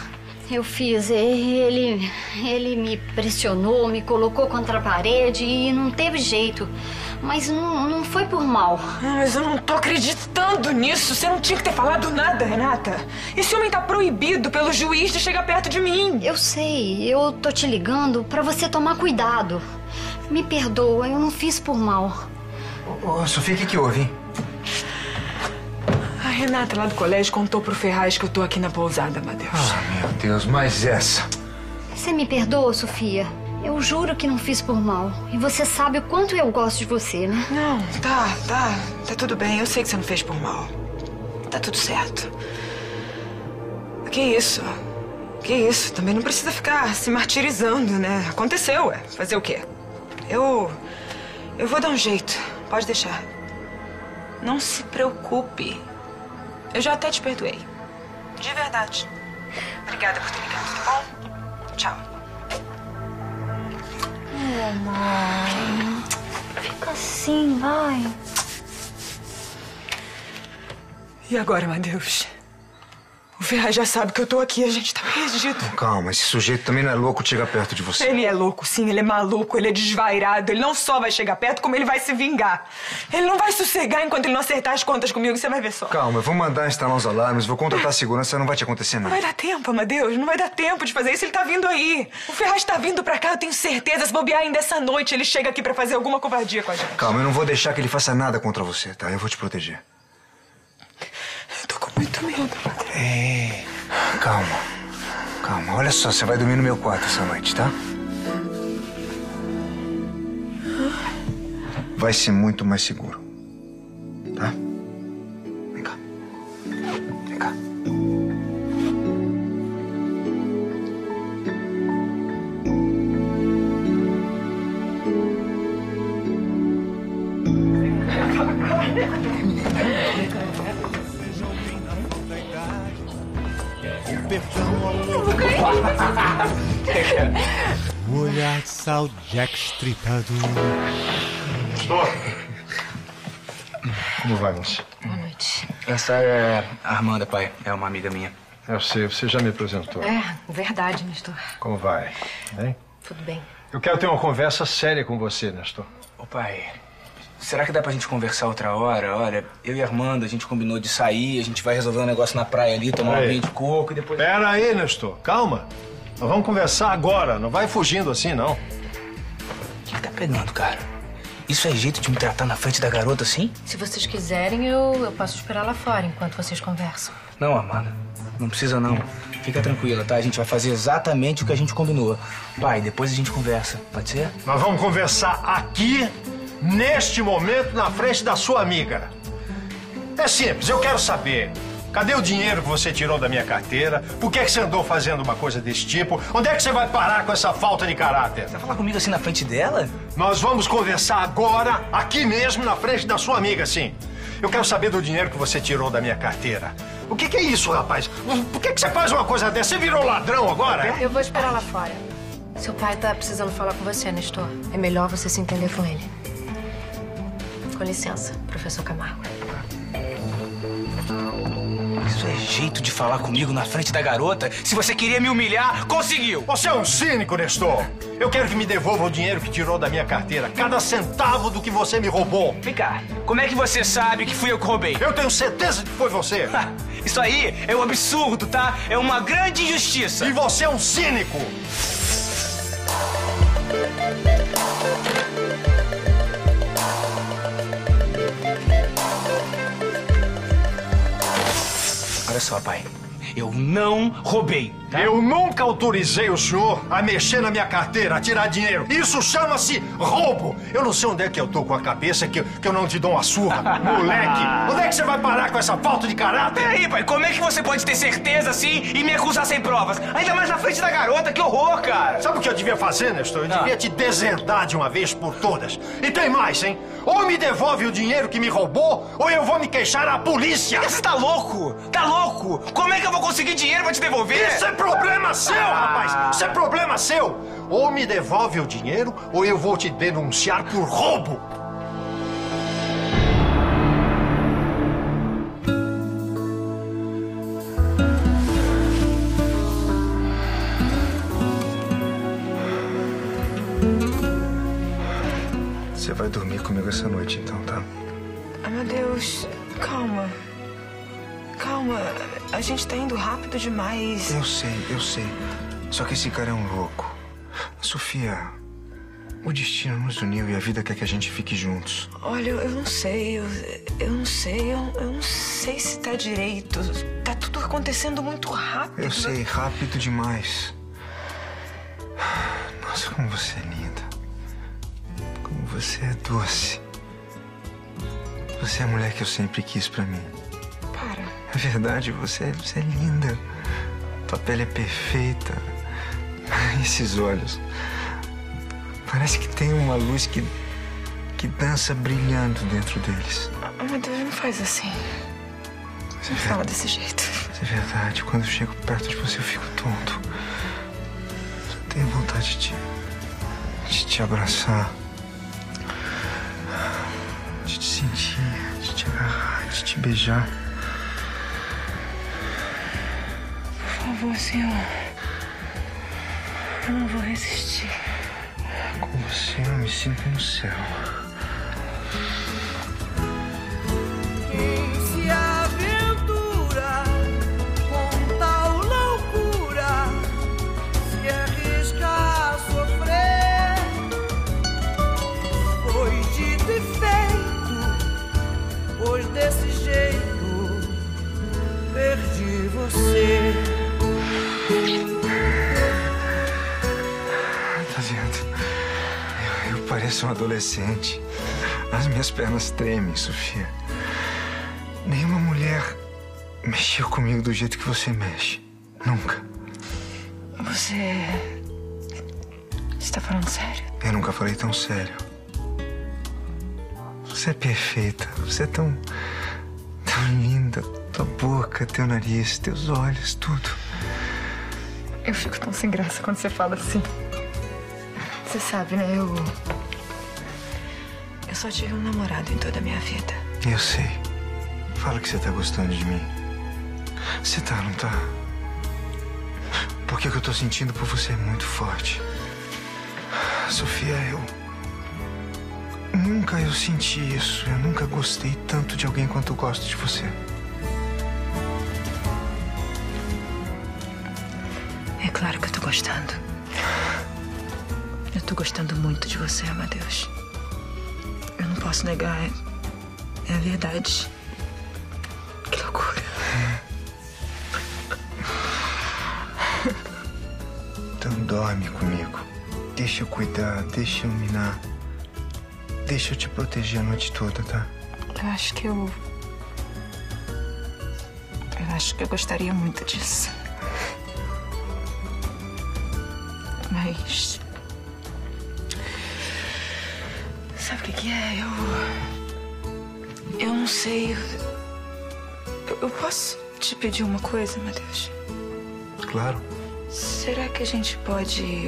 Speaker 18: Eu fiz. Ele, ele me pressionou, me colocou contra a parede e não teve jeito. Mas não, não foi por mal.
Speaker 7: Mas eu não tô acreditando nisso. Você não tinha que ter falado nada, Renata. Esse homem tá proibido pelo juiz de chegar perto de mim.
Speaker 18: Eu sei. Eu tô te ligando pra você tomar cuidado. Me perdoa, eu não fiz por mal.
Speaker 11: Ô, ô Sofia, o que que houve, hein?
Speaker 7: A Renata lá do colégio contou pro Ferraz que eu tô aqui na pousada, Matheus.
Speaker 11: Ah, meu Deus, mas essa...
Speaker 18: Você me perdoa, Sofia? Eu juro que não fiz por mal. E você sabe o quanto eu gosto de você, né?
Speaker 7: Não, tá, tá. Tá tudo bem. Eu sei que você não fez por mal. Tá tudo certo. Que isso? Que isso? Também não precisa ficar se martirizando, né? Aconteceu, é. Fazer o quê? Eu... Eu vou dar um jeito. Pode deixar. Não se preocupe. Eu já até te perdoei. De verdade. Obrigada por ter ligado, tá bom? Tchau.
Speaker 18: Ai, mãe. Fica assim, vai.
Speaker 7: E agora, Matheus? O Ferraz já sabe que eu tô aqui, a gente tá perdido.
Speaker 11: Calma, esse sujeito também não é louco de chegar perto de você.
Speaker 7: Ele é louco, sim, ele é maluco, ele é desvairado. Ele não só vai chegar perto, como ele vai se vingar. Ele não vai sossegar enquanto ele não acertar as contas comigo, você vai ver só.
Speaker 11: Calma, eu vou mandar instalar uns alarmes, vou contratar segurança, não vai te acontecer
Speaker 7: Não
Speaker 11: nada.
Speaker 7: vai dar tempo, Amadeus, não vai dar tempo de fazer isso, ele tá vindo aí. O Ferraz tá vindo pra cá, eu tenho certeza. Se bobear ainda essa noite, ele chega aqui pra fazer alguma covardia com a gente.
Speaker 11: Calma, eu não vou deixar que ele faça nada contra você, tá? Eu vou te proteger.
Speaker 7: Eu tô com muito medo, Matheus.
Speaker 11: É... Calma. Calma, olha só, você vai dormir no meu quarto essa noite, tá? Vai ser muito mais seguro. Tá? Vem cá. Vem cá.
Speaker 19: O olhar de Sal Jack Estripador.
Speaker 13: Estou. Como vai, moça?
Speaker 2: Boa noite.
Speaker 11: Essa é a Armanda, pai. É uma amiga minha.
Speaker 13: Eu sei, você já me apresentou.
Speaker 2: É, verdade, Nestor.
Speaker 13: Como vai? Bem?
Speaker 2: Tudo bem.
Speaker 13: Eu quero ter uma conversa séria com você, Nestor.
Speaker 11: Ô, pai, será que dá pra gente conversar outra hora? Olha, eu e a Armanda, a gente combinou de sair, a gente vai resolver um negócio na praia ali, tomar um vinho de coco e depois...
Speaker 13: Pera aí, Nestor. Calma. Nós vamos conversar agora. Não vai fugindo assim, não.
Speaker 11: O que, que tá pegando, cara? Isso é jeito de me tratar na frente da garota assim?
Speaker 2: Se vocês quiserem, eu, eu posso esperar lá fora enquanto vocês conversam.
Speaker 11: Não, Amanda. Não precisa, não. Fica tranquila, tá? A gente vai fazer exatamente o que a gente combinou. Pai, depois a gente conversa. Pode ser?
Speaker 13: Nós vamos conversar aqui, neste momento, na frente da sua amiga. É simples, eu quero saber. Cadê o dinheiro que você tirou da minha carteira? Por que, é que você andou fazendo uma coisa desse tipo? Onde é que você vai parar com essa falta de caráter?
Speaker 11: Você vai falar comigo assim na frente dela?
Speaker 13: Nós vamos conversar agora, aqui mesmo, na frente da sua amiga, sim. Eu quero saber do dinheiro que você tirou da minha carteira. O que, que é isso, rapaz? Por que, que você faz uma coisa dessa? Você virou ladrão agora?
Speaker 2: Eu vou esperar lá fora. Seu pai tá precisando falar com você, Nestor. É melhor você se entender com ele. Com licença, professor Camargo.
Speaker 11: Isso é jeito de falar comigo na frente da garota? Se você queria me humilhar, conseguiu!
Speaker 13: Você é um cínico, Nestor! Eu quero que me devolva o dinheiro que tirou da minha carteira. Cada centavo do que você me roubou.
Speaker 11: Vem cá, como é que você sabe que fui eu que roubei?
Speaker 13: Eu tenho certeza que foi você.
Speaker 11: Isso aí é um absurdo, tá? É uma grande injustiça.
Speaker 13: E você é um cínico!
Speaker 11: Olha só, pai. Eu não roubei, tá?
Speaker 13: Eu nunca autorizei o senhor a mexer na minha carteira, a tirar dinheiro. Isso chama-se roubo. Eu não sei onde é que eu tô com a cabeça que, que eu não te dou uma surra. Moleque, onde é que você vai parar com essa falta de caráter?
Speaker 11: Peraí, pai, como é que você pode ter certeza assim e me acusar sem provas? Ainda mais na frente da garota, que horror, cara!
Speaker 13: Sabe o que eu devia fazer, Nestor? Eu devia te deserdar de uma vez por todas. E tem mais, hein? Ou me devolve o dinheiro que me roubou, ou eu vou me queixar à polícia.
Speaker 11: Você tá louco? Tá louco? Como é que eu vou conseguir dinheiro pra te devolver?
Speaker 13: Isso é problema seu, rapaz! Isso é problema seu! Ou me devolve o dinheiro, ou eu vou te denunciar por roubo!
Speaker 16: Você vai dormir comigo essa noite, então, tá?
Speaker 7: Amadeus, calma. Calma, a gente tá indo rápido demais.
Speaker 16: Eu sei, eu sei. Só que esse cara é um louco. Sofia, o destino nos uniu e a vida quer que a gente fique juntos.
Speaker 7: Olha, eu, eu não sei, eu, eu não sei, eu, eu não sei se tá direito. Tá tudo acontecendo muito rápido.
Speaker 16: Eu sei, rápido demais. Nossa, como você é linda. Como você é doce. Você é a mulher que eu sempre quis pra mim.
Speaker 7: Para.
Speaker 16: É verdade, você, você é linda. Tua pele é perfeita. Esses olhos. Parece que tem uma luz que, que dança brilhando dentro deles.
Speaker 7: Oh, meu Deus, não faz assim. Você não fala desse jeito.
Speaker 16: Isso é verdade. Quando eu chego perto de você, eu fico tonto. Só tenho vontade de, de te abraçar. De te sentir, de te agarrar, de te beijar.
Speaker 7: Por favor, senhor. Eu não vou resistir.
Speaker 16: Com você eu me sinto no céu.
Speaker 6: Quem se aventura com tal loucura se arrisca a sofrer. Foi dito e feito, pois desse jeito perdi você.
Speaker 16: Tá vendo? Eu, eu pareço um adolescente. As minhas pernas tremem, Sofia. Nenhuma mulher mexeu comigo do jeito que você mexe. Nunca.
Speaker 7: Você... Você tá falando sério?
Speaker 16: Eu nunca falei tão sério. Você é perfeita. Você é tão... tão linda. Tua boca, teu nariz, teus olhos, tudo.
Speaker 7: Eu fico tão sem graça quando você fala assim. Você sabe, né? Eu... Eu só tive um namorado em toda a minha vida.
Speaker 16: Eu sei. Fala que você tá gostando de mim. Você tá, não tá? Porque o que eu tô sentindo por você é muito forte. Sofia, eu... Nunca eu senti isso. Eu nunca gostei tanto de alguém quanto eu gosto de você.
Speaker 7: É claro que eu tô gostando. Eu tô gostando muito de você, Amadeus. Eu não posso negar. É, é a verdade. Que loucura.
Speaker 16: Então dorme comigo. Deixa eu cuidar, deixa eu minar. Deixa eu te proteger a noite toda, tá?
Speaker 7: Eu acho que eu... Eu acho que eu gostaria muito disso. Mas... Sabe o que que é? Eu... Eu não sei... Eu, eu posso te pedir uma coisa, Matheus?
Speaker 16: Claro.
Speaker 7: Será que a gente pode...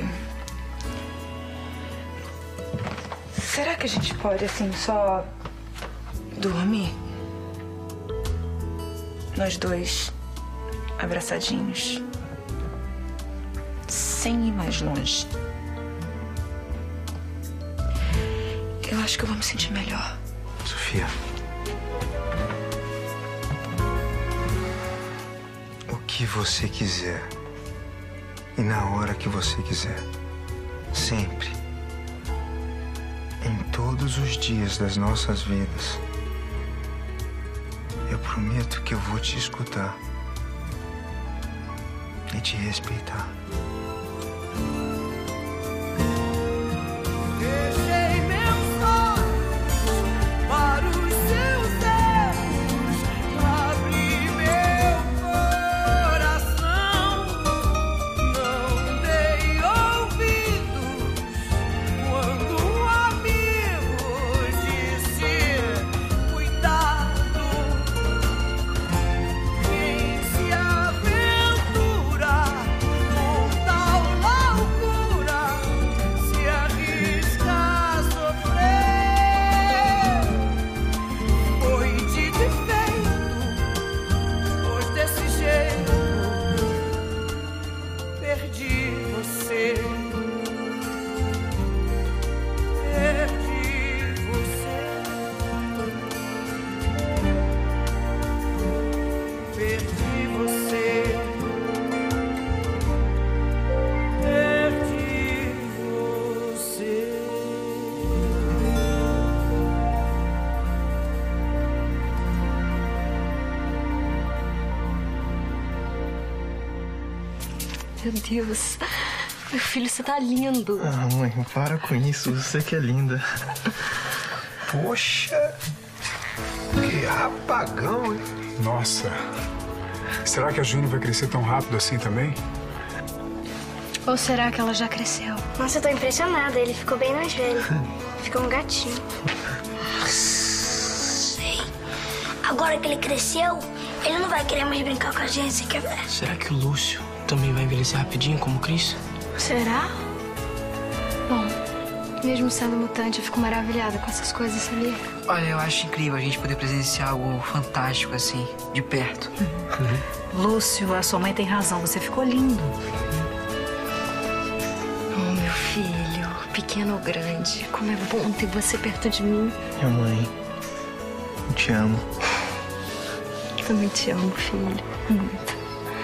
Speaker 7: Será que a gente pode, assim, só... dormir? Nós dois, abraçadinhos. Sem ir mais longe. Eu acho que eu vou me sentir melhor.
Speaker 16: Sofia. O que você quiser. E na hora que você quiser. Sempre. Em todos os dias das nossas vidas. Eu prometo que eu vou te escutar. E te respeitar.
Speaker 6: Deixei meus olhos para os seus erros, abri meu coração, não dei ouvidos quando um amigo disse cuidado. Quem se aventura com
Speaker 2: Meu Deus. Meu filho, você tá lindo.
Speaker 21: Ah, mãe, para com isso. Você que é linda.
Speaker 3: Poxa. Que rapagão, hein? Nossa. Será que a Júnior vai crescer tão rápido assim também?
Speaker 2: Ou será que ela já cresceu?
Speaker 10: Nossa, eu tô impressionada. Ele ficou bem mais velho. Ficou um gatinho. Sei. Agora que ele cresceu, ele não vai querer mais brincar com a gente, você quer ver?
Speaker 11: Será que o Lúcio também vai envelhecer rapidinho como o Chris?
Speaker 2: Será? Bom, mesmo sendo mutante, eu fico maravilhada com essas coisas, sabia?
Speaker 11: Olha, eu acho incrível a gente poder presenciar algo fantástico assim, de perto.
Speaker 12: Uhum. Lúcio, a sua mãe tem razão. Você ficou lindo.
Speaker 2: Oh, meu filho, pequeno ou grande, como é bom ter você perto de mim.
Speaker 21: Minha mãe, eu te amo.
Speaker 2: Eu também te amo, filho. Muito.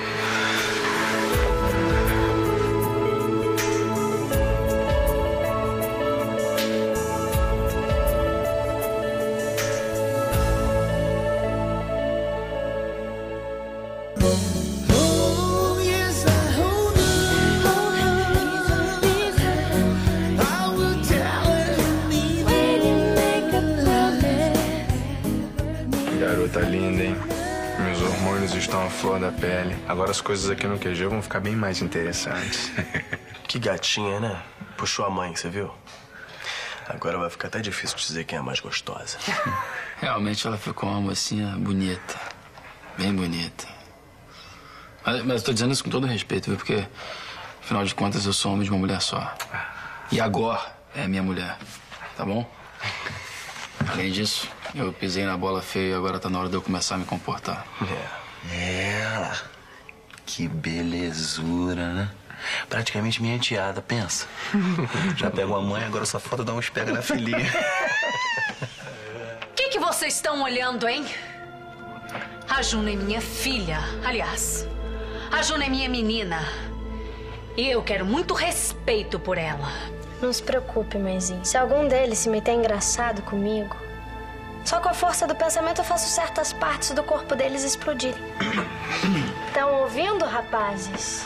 Speaker 16: Garota linda, hein? Meus hormônios estão à flor da pele. Agora as coisas aqui no Q G vão ficar bem mais interessantes.
Speaker 21: Que gatinha, né? Puxou a mãe, você viu? Agora vai ficar até difícil dizer quem é a mais gostosa.
Speaker 22: Realmente ela ficou uma mocinha bonita. Bem bonita. Mas, mas eu tô dizendo isso com todo respeito, viu? Porque, afinal de contas, eu sou homem de uma mulher só. E agora é minha mulher, tá bom? Além disso, eu pisei na bola feia e agora tá na hora de eu começar a me comportar.
Speaker 5: É. É. Que belezura, né? Praticamente minha enteada, pensa. Já pegou a mãe, agora só falta dar uns pega na filhinha.
Speaker 12: O que, que vocês estão olhando, hein? A Juna é minha filha. Aliás, a Juna é minha menina. E eu quero muito respeito por ela.
Speaker 10: Não se preocupe, mãezinha. Se algum deles se meter engraçado comigo, só com a força do pensamento eu faço certas partes do corpo deles explodirem. Estão ouvindo, rapazes?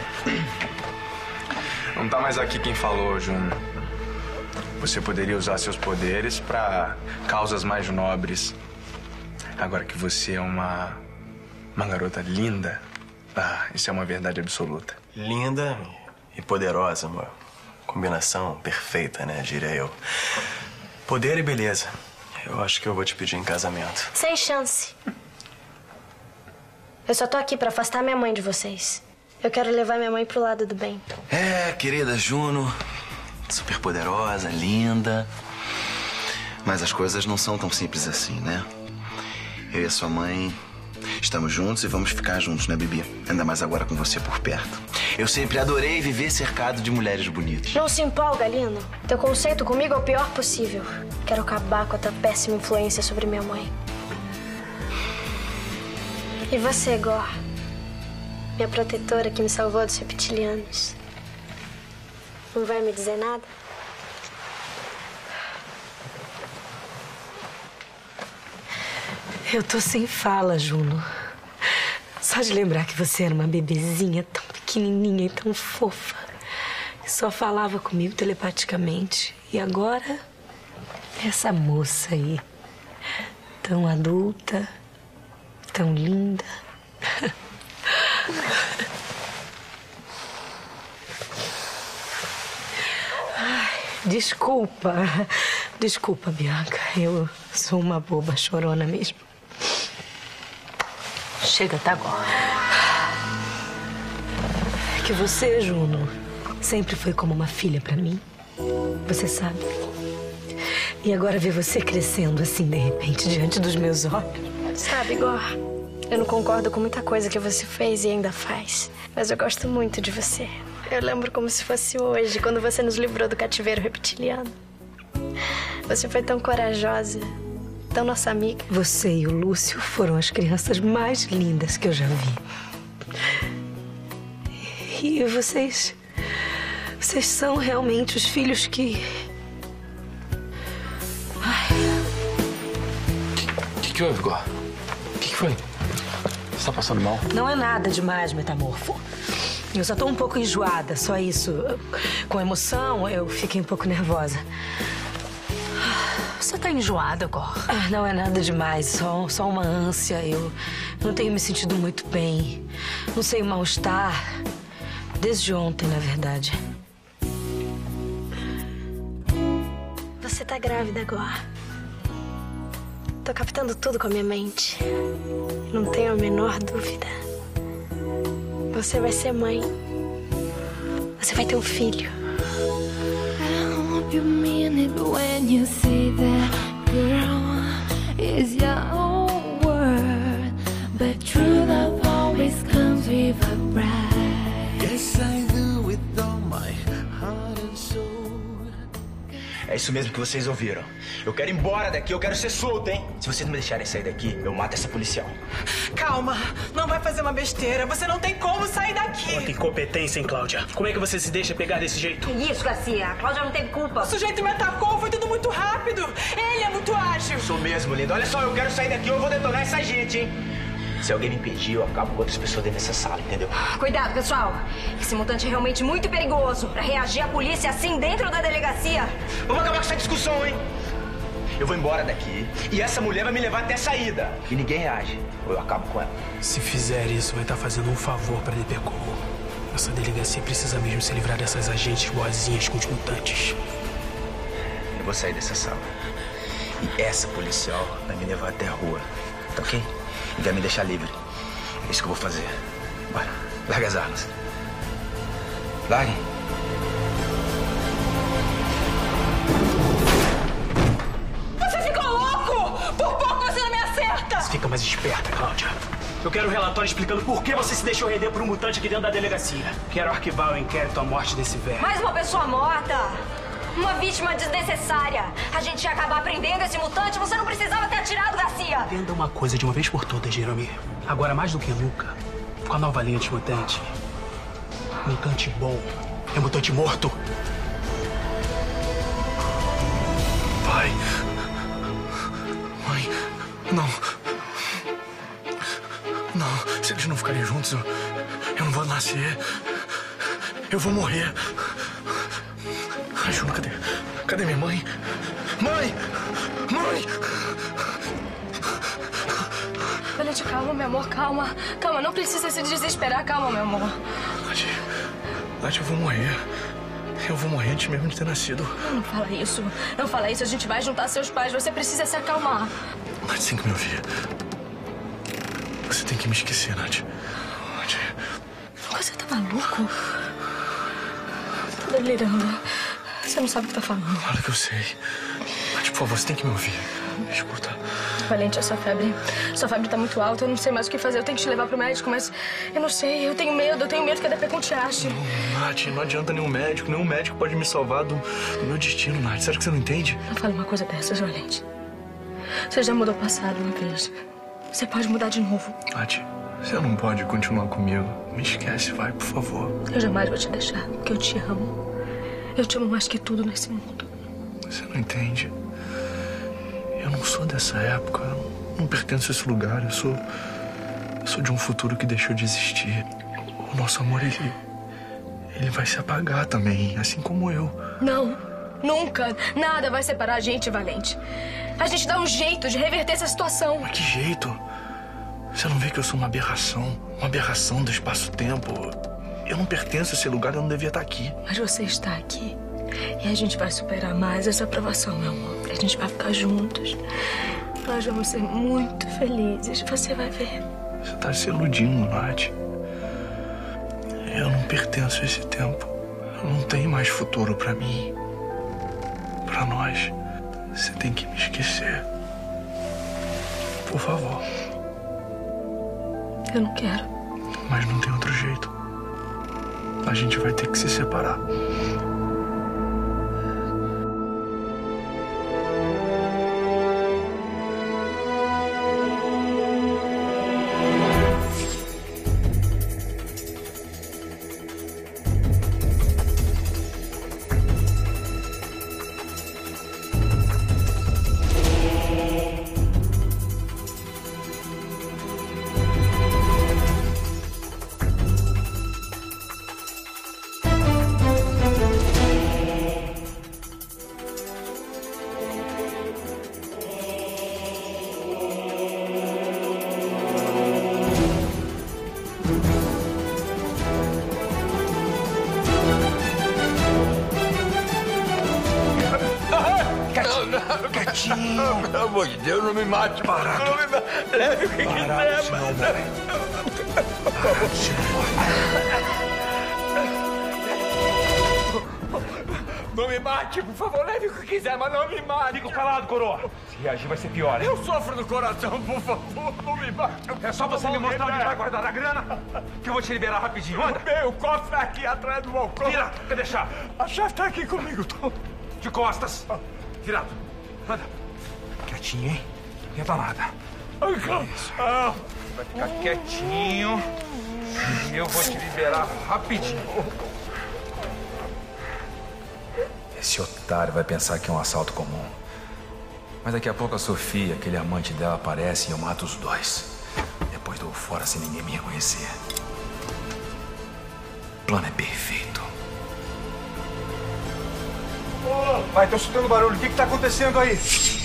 Speaker 16: Não tá mais aqui quem falou, Júnior. Você poderia usar seus poderes pra causas mais nobres. Agora que você é uma, uma garota linda, ah, isso é uma verdade absoluta.
Speaker 21: Linda e poderosa, amor. Combinação perfeita, né, diria eu. Poder e beleza. Eu acho que eu vou te pedir em casamento.
Speaker 10: Sem chance. Eu só tô aqui pra afastar minha mãe de vocês. Eu quero levar minha mãe pro lado do bem.
Speaker 5: É, querida Juno, super poderosa, linda. Mas as coisas não são tão simples assim, né? Eu e a sua mãe estamos juntos e vamos ficar juntos, né, Bibi? Ainda mais agora com você por perto. Eu sempre adorei viver cercado de mulheres bonitas.
Speaker 10: Não se empolga, Lino. Teu conceito comigo é o pior possível. Quero acabar com a tua péssima influência sobre minha mãe. E você, Gor? Minha protetora que me salvou dos reptilianos. Não vai me dizer nada?
Speaker 4: Eu tô sem fala, Juno. Só de lembrar que você era uma bebezinha tão pequenininha e tão fofa. Só falava comigo telepaticamente. E agora, essa moça aí, tão adulta, tão linda. Ai, desculpa. Desculpa, Bianca. Eu sou uma boba chorona mesmo. Chega, tá agora. Que você, Juno, sempre foi como uma filha pra mim. Você sabe. E agora ver você crescendo assim, de repente, diante dos meus olhos.
Speaker 10: Sabe, Gor, eu não concordo com muita coisa que você fez e ainda faz. Mas eu gosto muito de você. Eu lembro como se fosse hoje, quando você nos livrou do cativeiro reptiliano. Você foi tão corajosa, tão nossa amiga.
Speaker 4: Você e o Lúcio foram as crianças mais lindas que eu já vi. E vocês... Vocês são realmente os filhos que...
Speaker 22: O que, que houve, Gor? O que, que foi? Você tá passando mal?
Speaker 4: Não é nada demais, metamorfo. Eu só tô um pouco enjoada, só isso. Com emoção, eu fiquei um pouco nervosa.
Speaker 12: Você tá enjoada, Gor?
Speaker 4: Ah, não é nada demais, só, só uma ânsia. Eu não tenho me sentido muito bem. Não sei o mal-estar. Desde ontem, na verdade.
Speaker 10: Você tá grávida, Gor. Tô captando tudo com a minha mente. Não tenho a menor dúvida. Você vai ser mãe. Você vai ter um filho.
Speaker 1: I hope you mean it when you say that girl is your own word. But true love always comes with a bride.
Speaker 9: Yes, I do with all my heart and soul.
Speaker 23: É isso mesmo que vocês ouviram. Eu quero ir embora daqui, eu quero ser solto, hein? Se vocês não me deixarem sair daqui, eu mato essa policial.
Speaker 11: Calma, não vai fazer uma besteira. Você não tem como sair daqui.
Speaker 24: Quanta incompetência, hein, Cláudia? Como é que você se deixa pegar desse jeito?
Speaker 17: Que isso, Garcia? A Cláudia não teve culpa.
Speaker 11: O sujeito me atacou, foi tudo muito rápido. Ele é muito ágil.
Speaker 23: Sou mesmo, lindo. Olha só, eu quero sair daqui, eu vou detonar essa gente, hein? Se alguém me impedir, eu acabo com outras pessoas dentro dessa sala, entendeu?
Speaker 17: Cuidado, pessoal. Esse mutante é realmente muito perigoso. Pra reagir à polícia assim dentro da delegacia.
Speaker 23: Vamos acabar com essa discussão, hein? Eu vou embora daqui e essa mulher vai me levar até a saída. E ninguém reage, ou eu acabo com ela.
Speaker 24: Se fizer isso, vai estar fazendo um favor pra D P C O. Essa delegacia precisa mesmo se livrar dessas agentes boazinhas com os mutantes.
Speaker 23: Eu vou sair dessa sala. E essa policial vai me levar até a rua, tá ok? E vai me deixar livre. É isso que eu vou fazer. Bora, larga as armas. Larguem.
Speaker 11: Você ficou louco! Por pouco você não me acerta!
Speaker 24: Você fica mais esperta, Cláudia. Eu quero um relatório explicando por que você se deixou render por um mutante aqui dentro da delegacia. Quero arquivar o inquérito à morte desse velho.
Speaker 17: Mais uma pessoa morta! Uma vítima desnecessária. A gente ia acabar prendendo esse mutante. Você não precisava ter atirado, Garcia.
Speaker 24: Entenda uma coisa de uma vez por todas, Jeremy. Agora, mais do que nunca, com a nova linha de mutante, mutante bom é mutante morto.
Speaker 16: Pai. Mãe. Não. Não. Se eles não ficarem juntos, eu, eu não vou nascer. Eu vou morrer. Ai, Juno, cadê? Cadê minha mãe? Mãe! Mãe!
Speaker 10: Valente, calma, meu amor, calma. Calma, não precisa se desesperar. Calma, meu amor.
Speaker 16: Nath, Nath, eu vou morrer. Eu vou morrer antes mesmo de ter nascido.
Speaker 10: Não fala isso. Não fala isso. A gente vai juntar seus pais. Você precisa se acalmar.
Speaker 16: Nath, você tem que me ouvir. Você tem que me esquecer, Nath. Nath.
Speaker 10: Você tá maluco? Tá delirando. Você não sabe o que tá falando.
Speaker 16: Claro que eu sei. Nath, por favor, você tem que me ouvir. Escuta.
Speaker 10: Valente, a sua febre. Sua febre tá muito alta, eu não sei mais o que fazer. Eu tenho que te levar pro médico, mas eu não sei. Eu tenho medo, eu tenho medo que a D P C O te ache.
Speaker 16: Não, Nath, não adianta nenhum médico. Nenhum médico pode me salvar do, do meu destino, Nath. Será que você não entende?
Speaker 10: Não fale uma coisa dessas, Valente. Você já mudou o passado uma vez. Você pode mudar de novo.
Speaker 16: Nath, você não pode continuar comigo. Me esquece, vai, por favor.
Speaker 10: Eu jamais vou te deixar, porque eu te amo. Eu te amo mais que tudo nesse mundo.
Speaker 16: Você não entende. Eu não sou dessa época. Eu não pertenço a esse lugar. Eu sou... Eu sou de um futuro que deixou de existir. O nosso amor, ele... Ele vai se apagar também, assim como eu.
Speaker 10: Não, nunca. Nada vai separar a gente, Valente. A gente dá um jeito de reverter essa situação.
Speaker 16: Mas que jeito? Você não vê que eu sou uma aberração? Uma aberração do espaço-tempo? Eu não pertenço a esse lugar, eu não devia estar aqui.
Speaker 10: Mas você está aqui. E a gente vai superar mais essa aprovação, meu amor. A gente vai ficar juntos. Nós vamos ser muito felizes. Você vai ver.
Speaker 16: Você tá se iludindo, Nath. Eu não pertenço a esse tempo. Eu não tenho mais futuro pra mim. Pra nós. Você tem que me esquecer. Por favor.
Speaker 10: Eu não quero.
Speaker 16: Mas não tem outro jeito. A gente vai ter que se separar.
Speaker 5: Oh, pelo amor de Deus, não me mate.
Speaker 3: Parado.
Speaker 5: Não me mate. Leve o que quiser,
Speaker 3: senão
Speaker 5: mas...
Speaker 3: morre. Parado, senão morre.
Speaker 5: Não me mate, por favor, leve o que quiser, mas não me mate.
Speaker 8: Fica calado, coroa. Se reagir vai ser pior, hein?
Speaker 5: Eu sofro no coração, por favor, não me mate.
Speaker 8: É só você me mostrar onde vai guardar a grana que eu vou te liberar rapidinho. Anda.
Speaker 5: Meu cofre aqui atrás do balcão.
Speaker 8: Vira, cadê a chave?
Speaker 5: A chave tá aqui comigo, Tom.
Speaker 8: De costas. Virado. Anda. Quietinho, hein? Não entra nada. Isso. Vai ficar quietinho. E eu vou te liberar rapidinho.
Speaker 14: Esse otário vai pensar que é um assalto comum. Mas daqui a pouco a Sofia, aquele amante dela, aparece e eu mato os dois. Depois dou fora sem ninguém me reconhecer. O plano é perfeito.
Speaker 8: Oh, pai, tô escutando barulho. O que que tá acontecendo aí?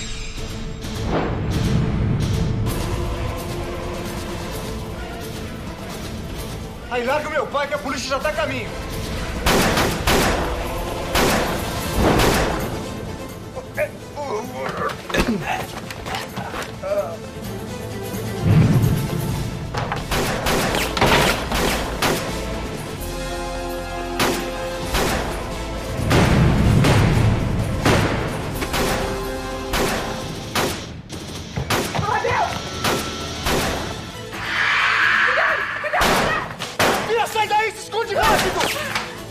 Speaker 8: Aí, larga o meu pai que a polícia já tá a caminho. Sai daí, se esconde rápido!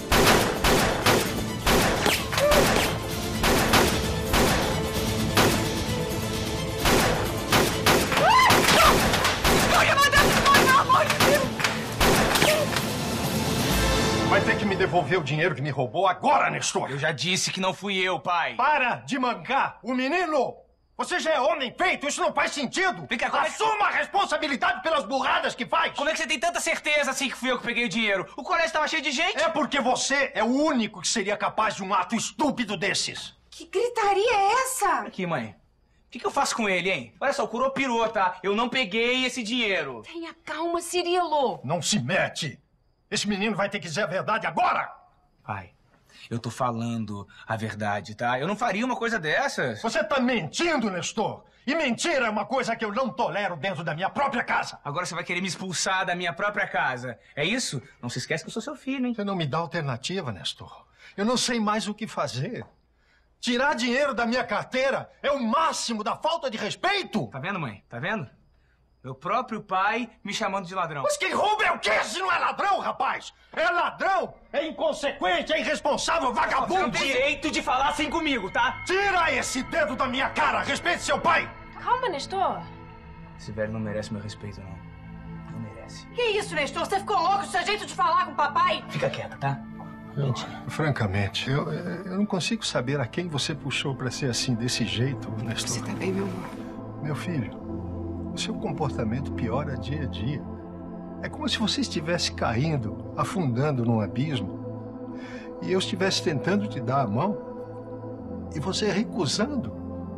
Speaker 13: Vai ter que me devolver o dinheiro que me roubou agora, Nestor.
Speaker 8: Eu já disse que não fui eu, pai.
Speaker 13: Para de mancar o menino! Você já é homem feito, isso não faz sentido!
Speaker 8: Fica, como é que-
Speaker 13: Assuma a responsabilidade pelas burradas que faz!
Speaker 8: Como é que você tem tanta certeza assim que fui eu que peguei o dinheiro? O colégio tava cheio de gente.
Speaker 13: É porque você é o único que seria capaz de um ato estúpido desses.
Speaker 7: Que gritaria é essa?
Speaker 8: Aqui, mãe. O que, que eu faço com ele, hein? Olha só, o Curo pirou, tá? Eu não peguei esse dinheiro.
Speaker 7: Tenha calma, Cirilo.
Speaker 13: Não se mete! Esse menino vai ter que dizer a verdade agora!
Speaker 8: Pai, eu tô falando a verdade, tá? Eu não faria uma coisa dessas.
Speaker 13: Você tá mentindo, Nestor! E mentira é uma coisa que eu não tolero dentro da minha própria casa!
Speaker 8: Agora você vai querer me expulsar da minha própria casa. É isso? Não se esquece que eu sou seu filho, hein?
Speaker 13: Você não me dá alternativa, Nestor. Eu não sei mais o que fazer. Tirar dinheiro da minha carteira é o máximo da falta de respeito!
Speaker 8: Tá vendo, mãe? Tá vendo? Meu próprio pai me chamando de ladrão.
Speaker 13: Mas quem rouba é o quê se não é ladrão, rapaz? É ladrão, é inconsequente, é irresponsável, vagabundo!
Speaker 8: Você não tem direito de falar assim comigo, tá?
Speaker 13: Tira esse dedo da minha cara! Respeite seu pai!
Speaker 7: Calma, Nestor.
Speaker 8: Esse velho não merece meu respeito, não. Não merece.
Speaker 7: Que isso, Nestor? Você ficou louco? Isso é jeito de falar com o papai?
Speaker 8: Fica quieta, tá?
Speaker 13: Eu, francamente, eu, eu não consigo saber a quem você puxou pra ser assim, desse jeito, Nestor.
Speaker 7: Você tá bem, meu amor?
Speaker 13: Meu filho, o seu comportamento piora dia a dia. É como se você estivesse caindo, afundando num abismo, e eu estivesse tentando te dar a mão, e você recusando.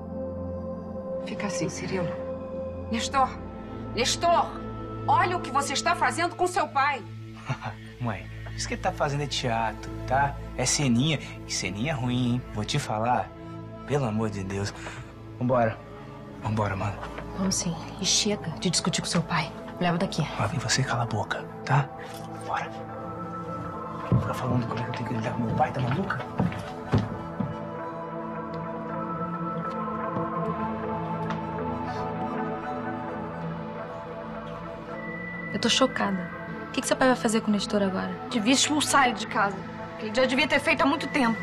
Speaker 7: Fica assim, Cirilo. Nestor! Nestor! Olha o que você está fazendo com seu pai.
Speaker 8: Mãe, isso que ele tá fazendo é teatro, tá? É ceninha. E ceninha ruim, hein? Vou te falar. Pelo amor de Deus. Vambora. Vambora, mano.
Speaker 2: Vamos sim. E chega de discutir com seu pai. Leva daqui.
Speaker 8: Lá vem você, cala a boca, tá? Bora. Fica falando como é que eu tenho que lidar com meu pai, tá maluca?
Speaker 2: Eu tô chocada. O que, que seu pai vai fazer com o Nestor agora?
Speaker 7: Devia expulsar ele de casa. Ele já devia ter feito há muito tempo.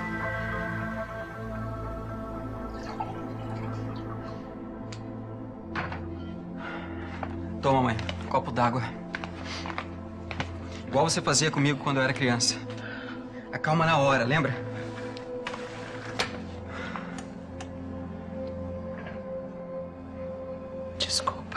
Speaker 11: Toma, mãe. Copo d'água. Igual você fazia comigo quando eu era criança. Acalma na hora, lembra?
Speaker 15: Desculpa.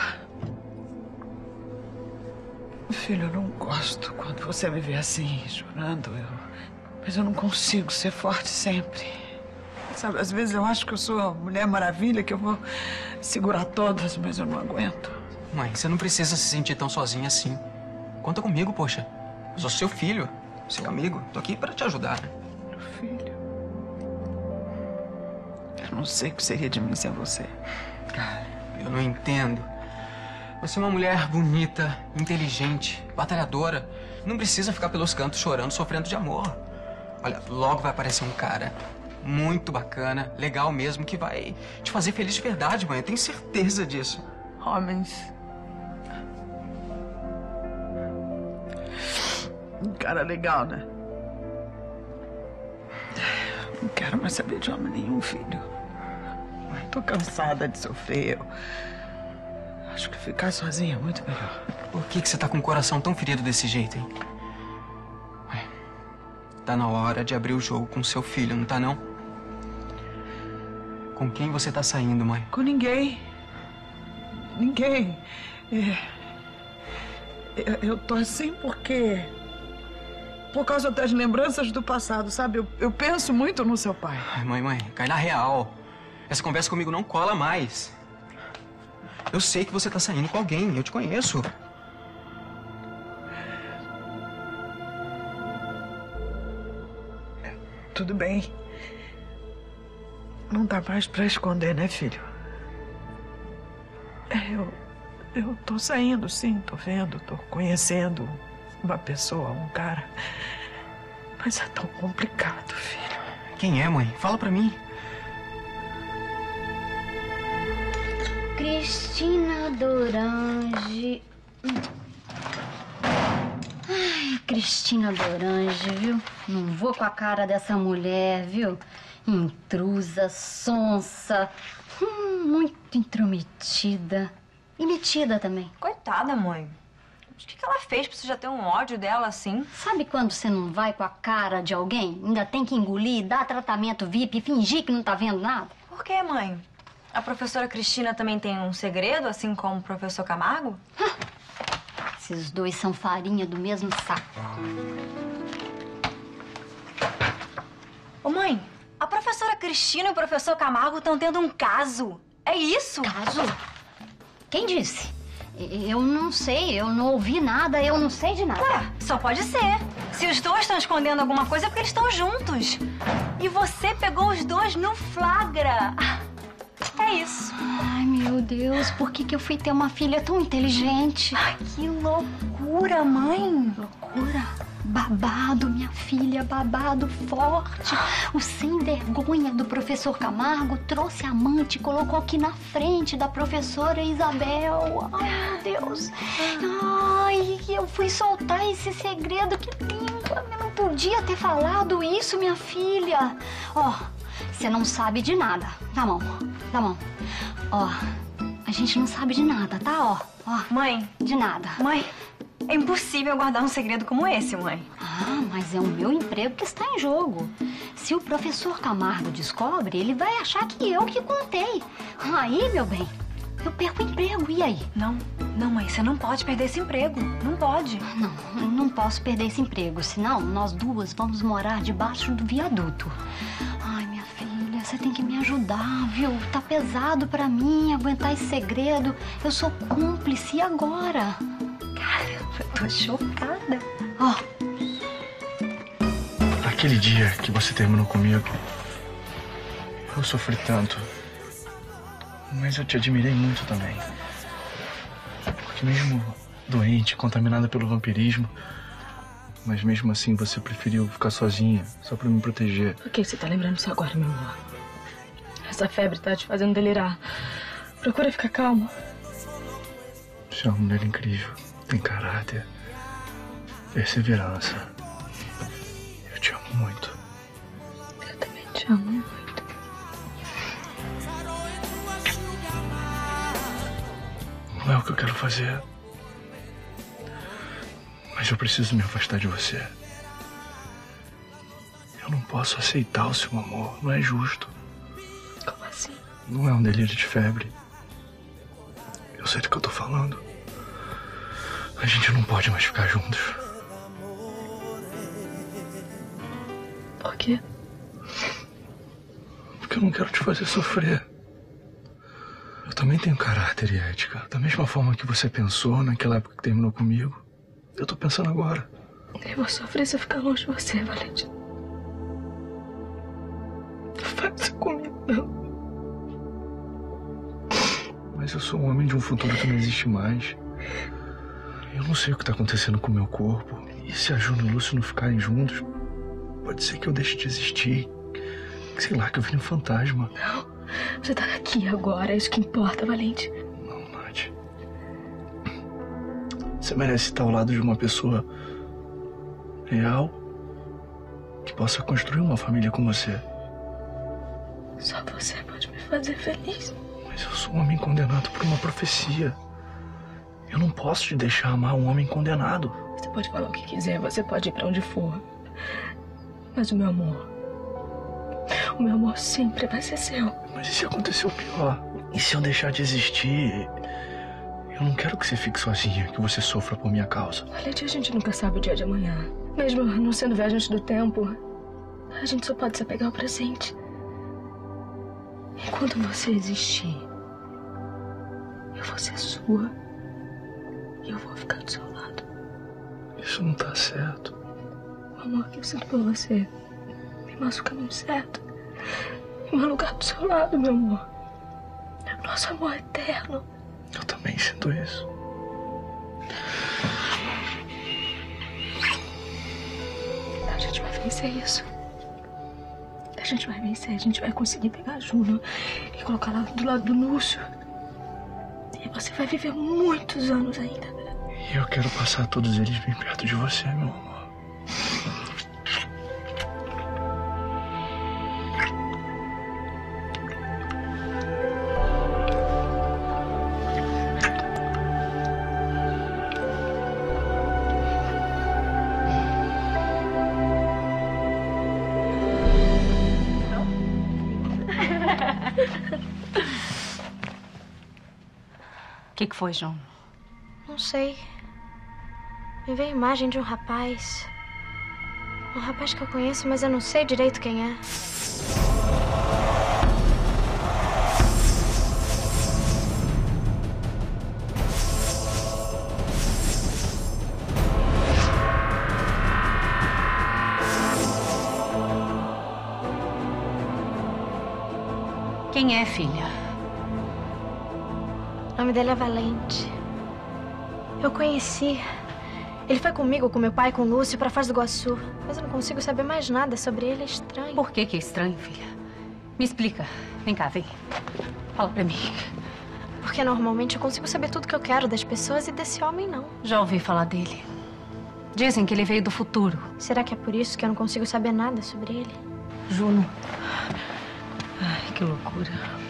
Speaker 15: Filho, eu não gosto quando você me vê assim, chorando. Eu... Mas eu não consigo ser forte sempre. Sabe, às vezes eu acho que eu sou a Mulher Maravilha, que eu vou segurar todas, mas eu não aguento.
Speaker 11: Mãe, você não precisa se sentir tão sozinha assim. Conta comigo, poxa. Eu sou seu filho, seu amigo. Tô aqui pra te ajudar, né?
Speaker 15: Filho. Eu não sei o que seria de mim sem você.
Speaker 11: Eu não entendo. Você é uma mulher bonita, inteligente, batalhadora. Não precisa ficar pelos cantos chorando, sofrendo de amor. Olha, logo vai aparecer um cara muito bacana, legal mesmo, que vai te fazer feliz de verdade, mãe. Eu tenho certeza disso.
Speaker 15: Homens. Um cara legal, né? Não quero mais saber de homem nenhum, filho. Tô cansada de sofrer. Eu acho que ficar sozinha é muito melhor.
Speaker 11: Por que que você tá com o coração tão ferido desse jeito, hein? Ué, tá na hora de abrir o jogo com seu filho, não tá não? Com quem você tá saindo, mãe?
Speaker 15: Com ninguém. Ninguém. É... Eu, eu tô assim porque... Por causa das lembranças do passado, sabe? Eu, eu penso muito no seu pai.
Speaker 11: Ai, mãe, mãe, cai na real. Essa conversa comigo não cola mais. Eu sei que você tá saindo com alguém, eu te conheço.
Speaker 15: Tudo bem. Não dá mais pra esconder, né, filho? É, eu... Eu tô saindo, sim, tô vendo, tô conhecendo uma pessoa, um cara. Mas é tão complicado, filho.
Speaker 11: Quem é, mãe? Fala pra mim.
Speaker 6: Cristina Dorange. Ai, Cristina Dorange, viu? Não vou com a cara dessa mulher, viu? Intrusa, sonsa, hum, muito intrometida. E metida também.
Speaker 17: Coitada, mãe. O que ela fez pra você já ter um ódio dela assim?
Speaker 6: Sabe quando você não vai com a cara de alguém? Ainda tem que engolir, dar tratamento V I P e fingir que não tá vendo nada?
Speaker 17: Por quê, mãe? A professora Cristina também tem um segredo, assim como o professor Camargo?
Speaker 6: Esses dois são farinha do mesmo saco.
Speaker 17: Ô, mãe, a professora Cristina e o professor Camargo estão tendo um caso. É isso?
Speaker 6: Caso? Quem disse? Eu não sei, eu não ouvi nada, eu não sei de nada.
Speaker 17: Ué, só pode ser. Se os dois estão escondendo alguma coisa é porque eles estão juntos. E você pegou os dois no flagra. É isso.
Speaker 6: Ai, meu Deus, por que que eu fui ter uma filha tão inteligente?
Speaker 17: Ai, que loucura, mãe.
Speaker 6: Loucura? Babado, minha filha, babado forte. O sem vergonha do professor Camargo trouxe a amante e colocou aqui na frente da professora Isabel. Ai, meu Deus. Ai, eu fui soltar esse segredo. Que língua. Eu não podia ter falado isso, minha filha. Ó, você não sabe de nada. Tá bom, tá bom. Ó, a gente não sabe de nada, tá? Ó, ó.
Speaker 17: Mãe.
Speaker 6: De nada.
Speaker 17: Mãe. É impossível guardar um segredo como esse, mãe.
Speaker 6: Ah, mas é o meu emprego que está em jogo. Se o professor Camargo descobre, ele vai achar que eu que contei. Aí, meu bem, eu perco o emprego. E aí?
Speaker 17: Não, não, mãe, você não pode perder esse emprego. Não pode.
Speaker 6: Não, eu não posso perder esse emprego. Senão, nós duas vamos morar debaixo do viaduto. Ai, minha filha, você tem que me ajudar, viu? Tá pesado pra mim aguentar esse segredo. Eu sou cúmplice. E agora?
Speaker 17: Caramba, eu tô chocada.
Speaker 6: Ó.
Speaker 16: Aquele dia que você terminou comigo, eu sofri tanto. Mas eu te admirei muito também. Porque mesmo doente, contaminada pelo vampirismo, mas mesmo assim você preferiu ficar sozinha, só pra me proteger.
Speaker 10: Por que você tá lembrando isso agora, meu amor? Essa febre tá te fazendo delirar. Procura ficar calmo.
Speaker 16: Você é uma mulher incrível. Tem caráter, perseverança. Eu te amo muito.
Speaker 10: Eu também te amo muito.
Speaker 16: Não é o que eu quero fazer. Mas eu preciso me afastar de você. Eu não posso aceitar o seu amor. Não é justo.
Speaker 10: Como assim?
Speaker 16: Não é um delírio de febre. Eu sei do que eu tô falando. A gente não pode mais ficar juntos.
Speaker 10: Por quê?
Speaker 16: Porque eu não quero te fazer sofrer. Eu também tenho caráter e ética. Da mesma forma que você pensou naquela época que terminou comigo, eu tô pensando agora.
Speaker 10: Eu vou sofrer se eu ficar longe de você, Valentina. Não faz isso comigo, não.
Speaker 16: eu sou um homem de um futuro que não existe mais. Eu não sei o que tá acontecendo com o meu corpo. E se a Juno e o Lúcio não ficarem juntos, pode ser que eu deixe de existir. Sei lá, que eu vire um fantasma.
Speaker 10: Não, você tá aqui agora, é isso que importa, Valente.
Speaker 16: Não, Nath. Você merece estar ao lado de uma pessoa real que possa construir uma família com você.
Speaker 10: Só você pode me fazer feliz.
Speaker 16: Mas eu sou um homem condenado por uma profecia. Eu não posso te deixar amar um homem condenado.
Speaker 10: Você pode falar o que quiser, você pode ir pra onde for. Mas o meu amor... O meu amor sempre vai ser seu.
Speaker 16: Mas e se acontecer o pior? E se eu deixar de existir? Eu não quero que você fique sozinha, que você sofra por minha causa.
Speaker 10: Valente, a gente nunca sabe o dia de amanhã. Mesmo não sendo viajante do tempo, a gente só pode se apegar ao presente. Enquanto você existir, eu vou ser sua. E eu vou ficar do seu lado.
Speaker 16: Isso não tá certo.
Speaker 10: O amor que eu sinto por você me mostra o caminho certo. E meu lugar do seu lado, meu amor. Nosso amor é eterno.
Speaker 16: Eu também sinto isso.
Speaker 10: A gente vai vencer isso. A gente vai vencer. A gente vai conseguir pegar a Juno e colocar lá do lado do Lúcio. E você vai viver muitos anos ainda.
Speaker 16: E eu quero passar todos eles bem perto de você, meu amor.
Speaker 12: O que, que foi, João?
Speaker 10: Não sei. Me veio a imagem de um rapaz. Um rapaz que eu conheço, mas eu não sei direito quem é.
Speaker 12: Quem é, filha?
Speaker 10: O nome dele é Valente. Eu conheci. Ele foi comigo, com meu pai, com o Lúcio, pra Foz do Iguaçu. Mas eu não consigo saber mais nada sobre ele. É estranho.
Speaker 12: Por que que é estranho, filha? Me explica. Vem cá, vem. Fala pra mim.
Speaker 10: Porque normalmente eu consigo saber tudo que eu quero das pessoas e desse homem não.
Speaker 12: Já ouvi falar dele. Dizem que ele veio do futuro.
Speaker 10: Será que é por isso que eu não consigo saber nada sobre ele?
Speaker 12: Juno. Ai, que loucura.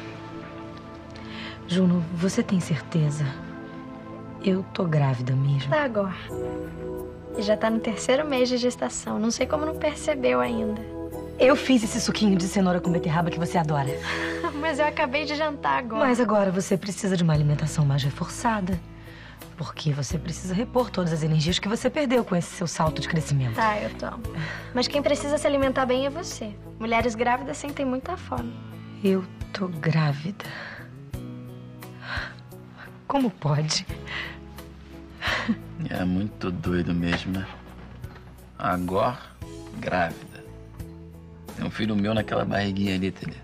Speaker 12: Juno, você tem certeza? Eu tô grávida mesmo.
Speaker 10: Tá agora. E já tá no terceiro mês de gestação. Não sei como não percebeu ainda.
Speaker 12: Eu fiz esse suquinho de cenoura com beterraba que você adora.
Speaker 10: Mas eu acabei de jantar agora.
Speaker 12: Mas agora você precisa de uma alimentação mais reforçada. Porque você precisa repor todas as energias que você perdeu com esse seu salto de crescimento.
Speaker 10: Tá, eu tomo. Mas quem precisa se alimentar bem é você. Mulheres grávidas sentem muita fome.
Speaker 12: Eu tô grávida. Como pode?
Speaker 22: É muito doido mesmo, né? Agora, grávida. Tem um filho meu naquela barriguinha ali, entendeu?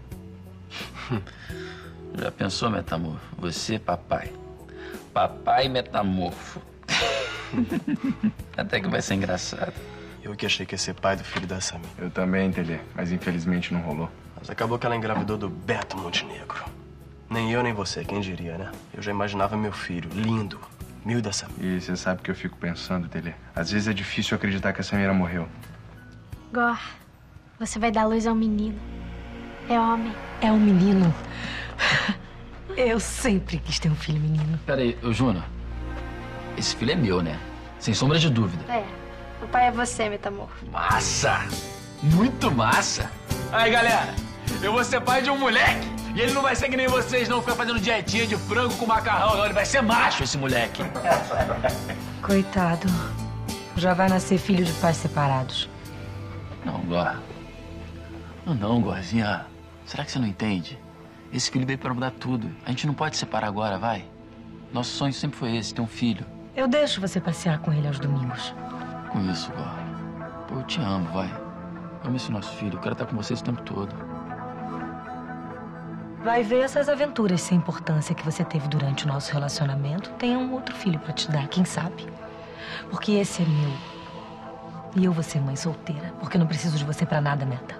Speaker 22: Já pensou, metamorfo? Você, papai. Papai metamorfo. Até que vai ser engraçado.
Speaker 18: Eu que achei que ia ser pai do filho da Sami.
Speaker 14: Eu também, Tele, mas infelizmente não rolou.
Speaker 18: Mas acabou que ela engravidou do Beto Montenegro. Nem eu, nem você, quem diria, né? Eu já imaginava meu filho, lindo, mil da Samira.
Speaker 14: E você sabe o que eu fico pensando, Tele? Às vezes é difícil acreditar que a Samira morreu.
Speaker 10: Gor, você vai dar luz a um menino. É homem.
Speaker 12: É um menino. Eu sempre quis ter um filho menino.
Speaker 22: Peraí, ô Juno. Esse filho é meu, né? Sem sombra de dúvida.
Speaker 10: É. O pai é você, metamorfo.
Speaker 22: Massa! Muito massa! Aí, galera, eu vou ser pai de um moleque. E ele não vai ser que nem vocês, não, ficar fazendo dietinha de frango com macarrão, não. Ele vai ser macho, esse moleque.
Speaker 12: Coitado. Já vai nascer filho de pais separados.
Speaker 22: Não, Gor. Não, não, Gorzinha. Será que você não entende? Esse filho veio pra mudar tudo. A gente não pode separar agora, vai. Nosso sonho sempre foi esse, ter um filho.
Speaker 12: Eu deixo você passear com ele aos domingos.
Speaker 22: Com isso, Gor. Pô, eu te amo, vai. Amo esse nosso filho. Eu quero estar com vocês o tempo todo.
Speaker 4: Vai ver essas aventuras sem importância que você teve durante o nosso relacionamento. Tenha um outro filho pra te dar, quem sabe? Porque esse é meu. E eu vou ser mãe solteira, porque eu não preciso de você pra nada, neta.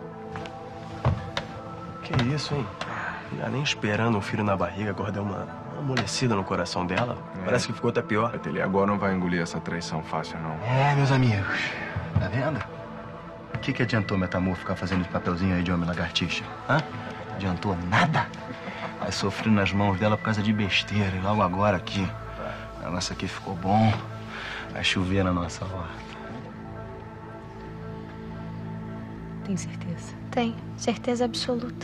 Speaker 18: Que isso, hein? Já nem esperando um filho na barriga, agora deu uma amolecida no coração dela. É. Parece que ficou até pior.
Speaker 14: Ele agora não vai engolir essa traição fácil, não.
Speaker 16: É, meus amigos. Tá vendo? O que, que adiantou Metamor ficar fazendo esse papelzinho aí de homem lagartixa? Hã? Adiantou nada. Vai sofrer nas mãos dela por causa de besteira. E logo agora aqui, o negócio aqui ficou bom. Vai chover na nossa horta.
Speaker 4: Tem certeza?
Speaker 10: Tenho. Certeza absoluta.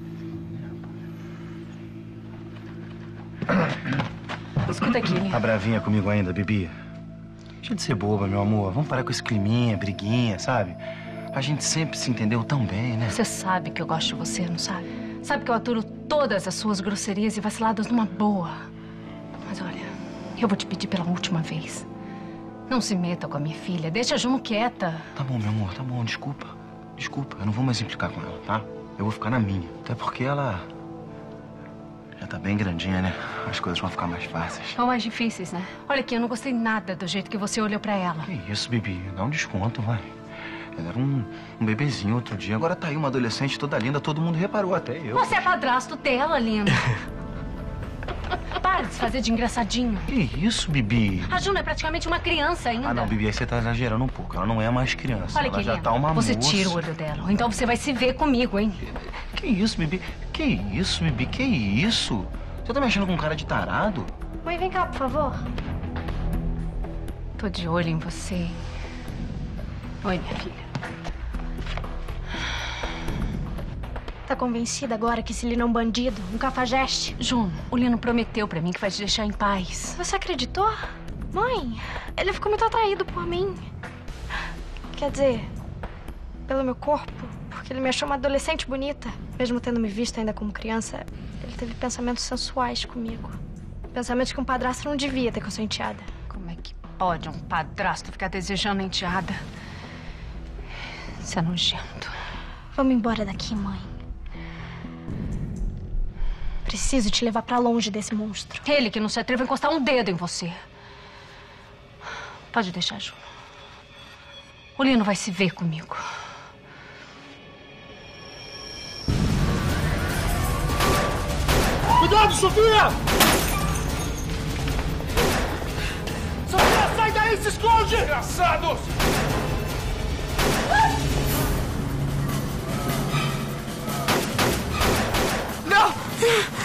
Speaker 4: Escuta aqui.
Speaker 16: Tá bravinha comigo ainda, Bibi? Deixa de ser boba, meu amor. Vamos parar com esse climinha, briguinha, sabe? A gente sempre se entendeu tão bem, né?
Speaker 4: Você sabe que eu gosto de você, não sabe? Sabe que eu aturo todas as suas grosserias e vaciladas numa boa. Mas olha, eu vou te pedir pela última vez. Não se meta com a minha filha. Deixa a Juno quieta.
Speaker 16: Tá bom, meu amor, tá bom. Desculpa. Desculpa, eu não vou mais implicar com ela, tá? Eu vou ficar na minha. Até porque ela já tá bem grandinha, né? As coisas vão ficar mais fáceis.
Speaker 4: São mais difíceis, né? Olha aqui, eu não gostei nada do jeito que você olhou pra ela.
Speaker 16: Que isso, Bibi? Dá um desconto, vai. Ela era um, um bebezinho outro dia. Agora tá aí uma adolescente toda linda. Todo mundo reparou, até eu.
Speaker 4: Você é padrasto dela, linda. Para de se fazer de engraçadinho.
Speaker 16: Que isso, Bibi?
Speaker 4: A Juno é praticamente uma criança ainda.
Speaker 16: Ah, não, Bibi, aí você tá exagerando um pouco. Ela não é mais criança.
Speaker 4: Olha
Speaker 16: ela
Speaker 4: aqui,
Speaker 16: já
Speaker 4: linda.
Speaker 16: tá uma
Speaker 4: Você
Speaker 16: moça.
Speaker 4: tira o olho dela. Ou então você vai se ver comigo, hein?
Speaker 16: Que isso, Bibi? Que isso, Bibi? Que isso? Você tá mexendo com um cara de tarado?
Speaker 10: Mãe, vem cá, por favor.
Speaker 4: Tô de olho em você. Oi, minha filha.
Speaker 10: Tá convencida agora que esse Lino é um bandido, um cafajeste?
Speaker 4: Juno, o Lino prometeu pra mim que vai te deixar em paz.
Speaker 10: Você acreditou? Mãe, ele ficou muito atraído por mim. Quer dizer, pelo meu corpo, porque ele me achou uma adolescente bonita. Mesmo tendo me visto ainda como criança, ele teve pensamentos sensuais comigo. Pensamentos que um padrasto não devia ter com a sua enteada.
Speaker 4: Como é que pode um padrasto ficar desejando a enteada? Isso é nojento.
Speaker 10: Vamos embora daqui, mãe. Preciso te levar pra longe desse monstro.
Speaker 4: Ele que não se atreve a encostar um dedo em você. Pode deixar, Ju. O Lino vai se ver comigo.
Speaker 8: Cuidado, Sofia! Sofia, sai daí, se esconde! Engraçados! Não!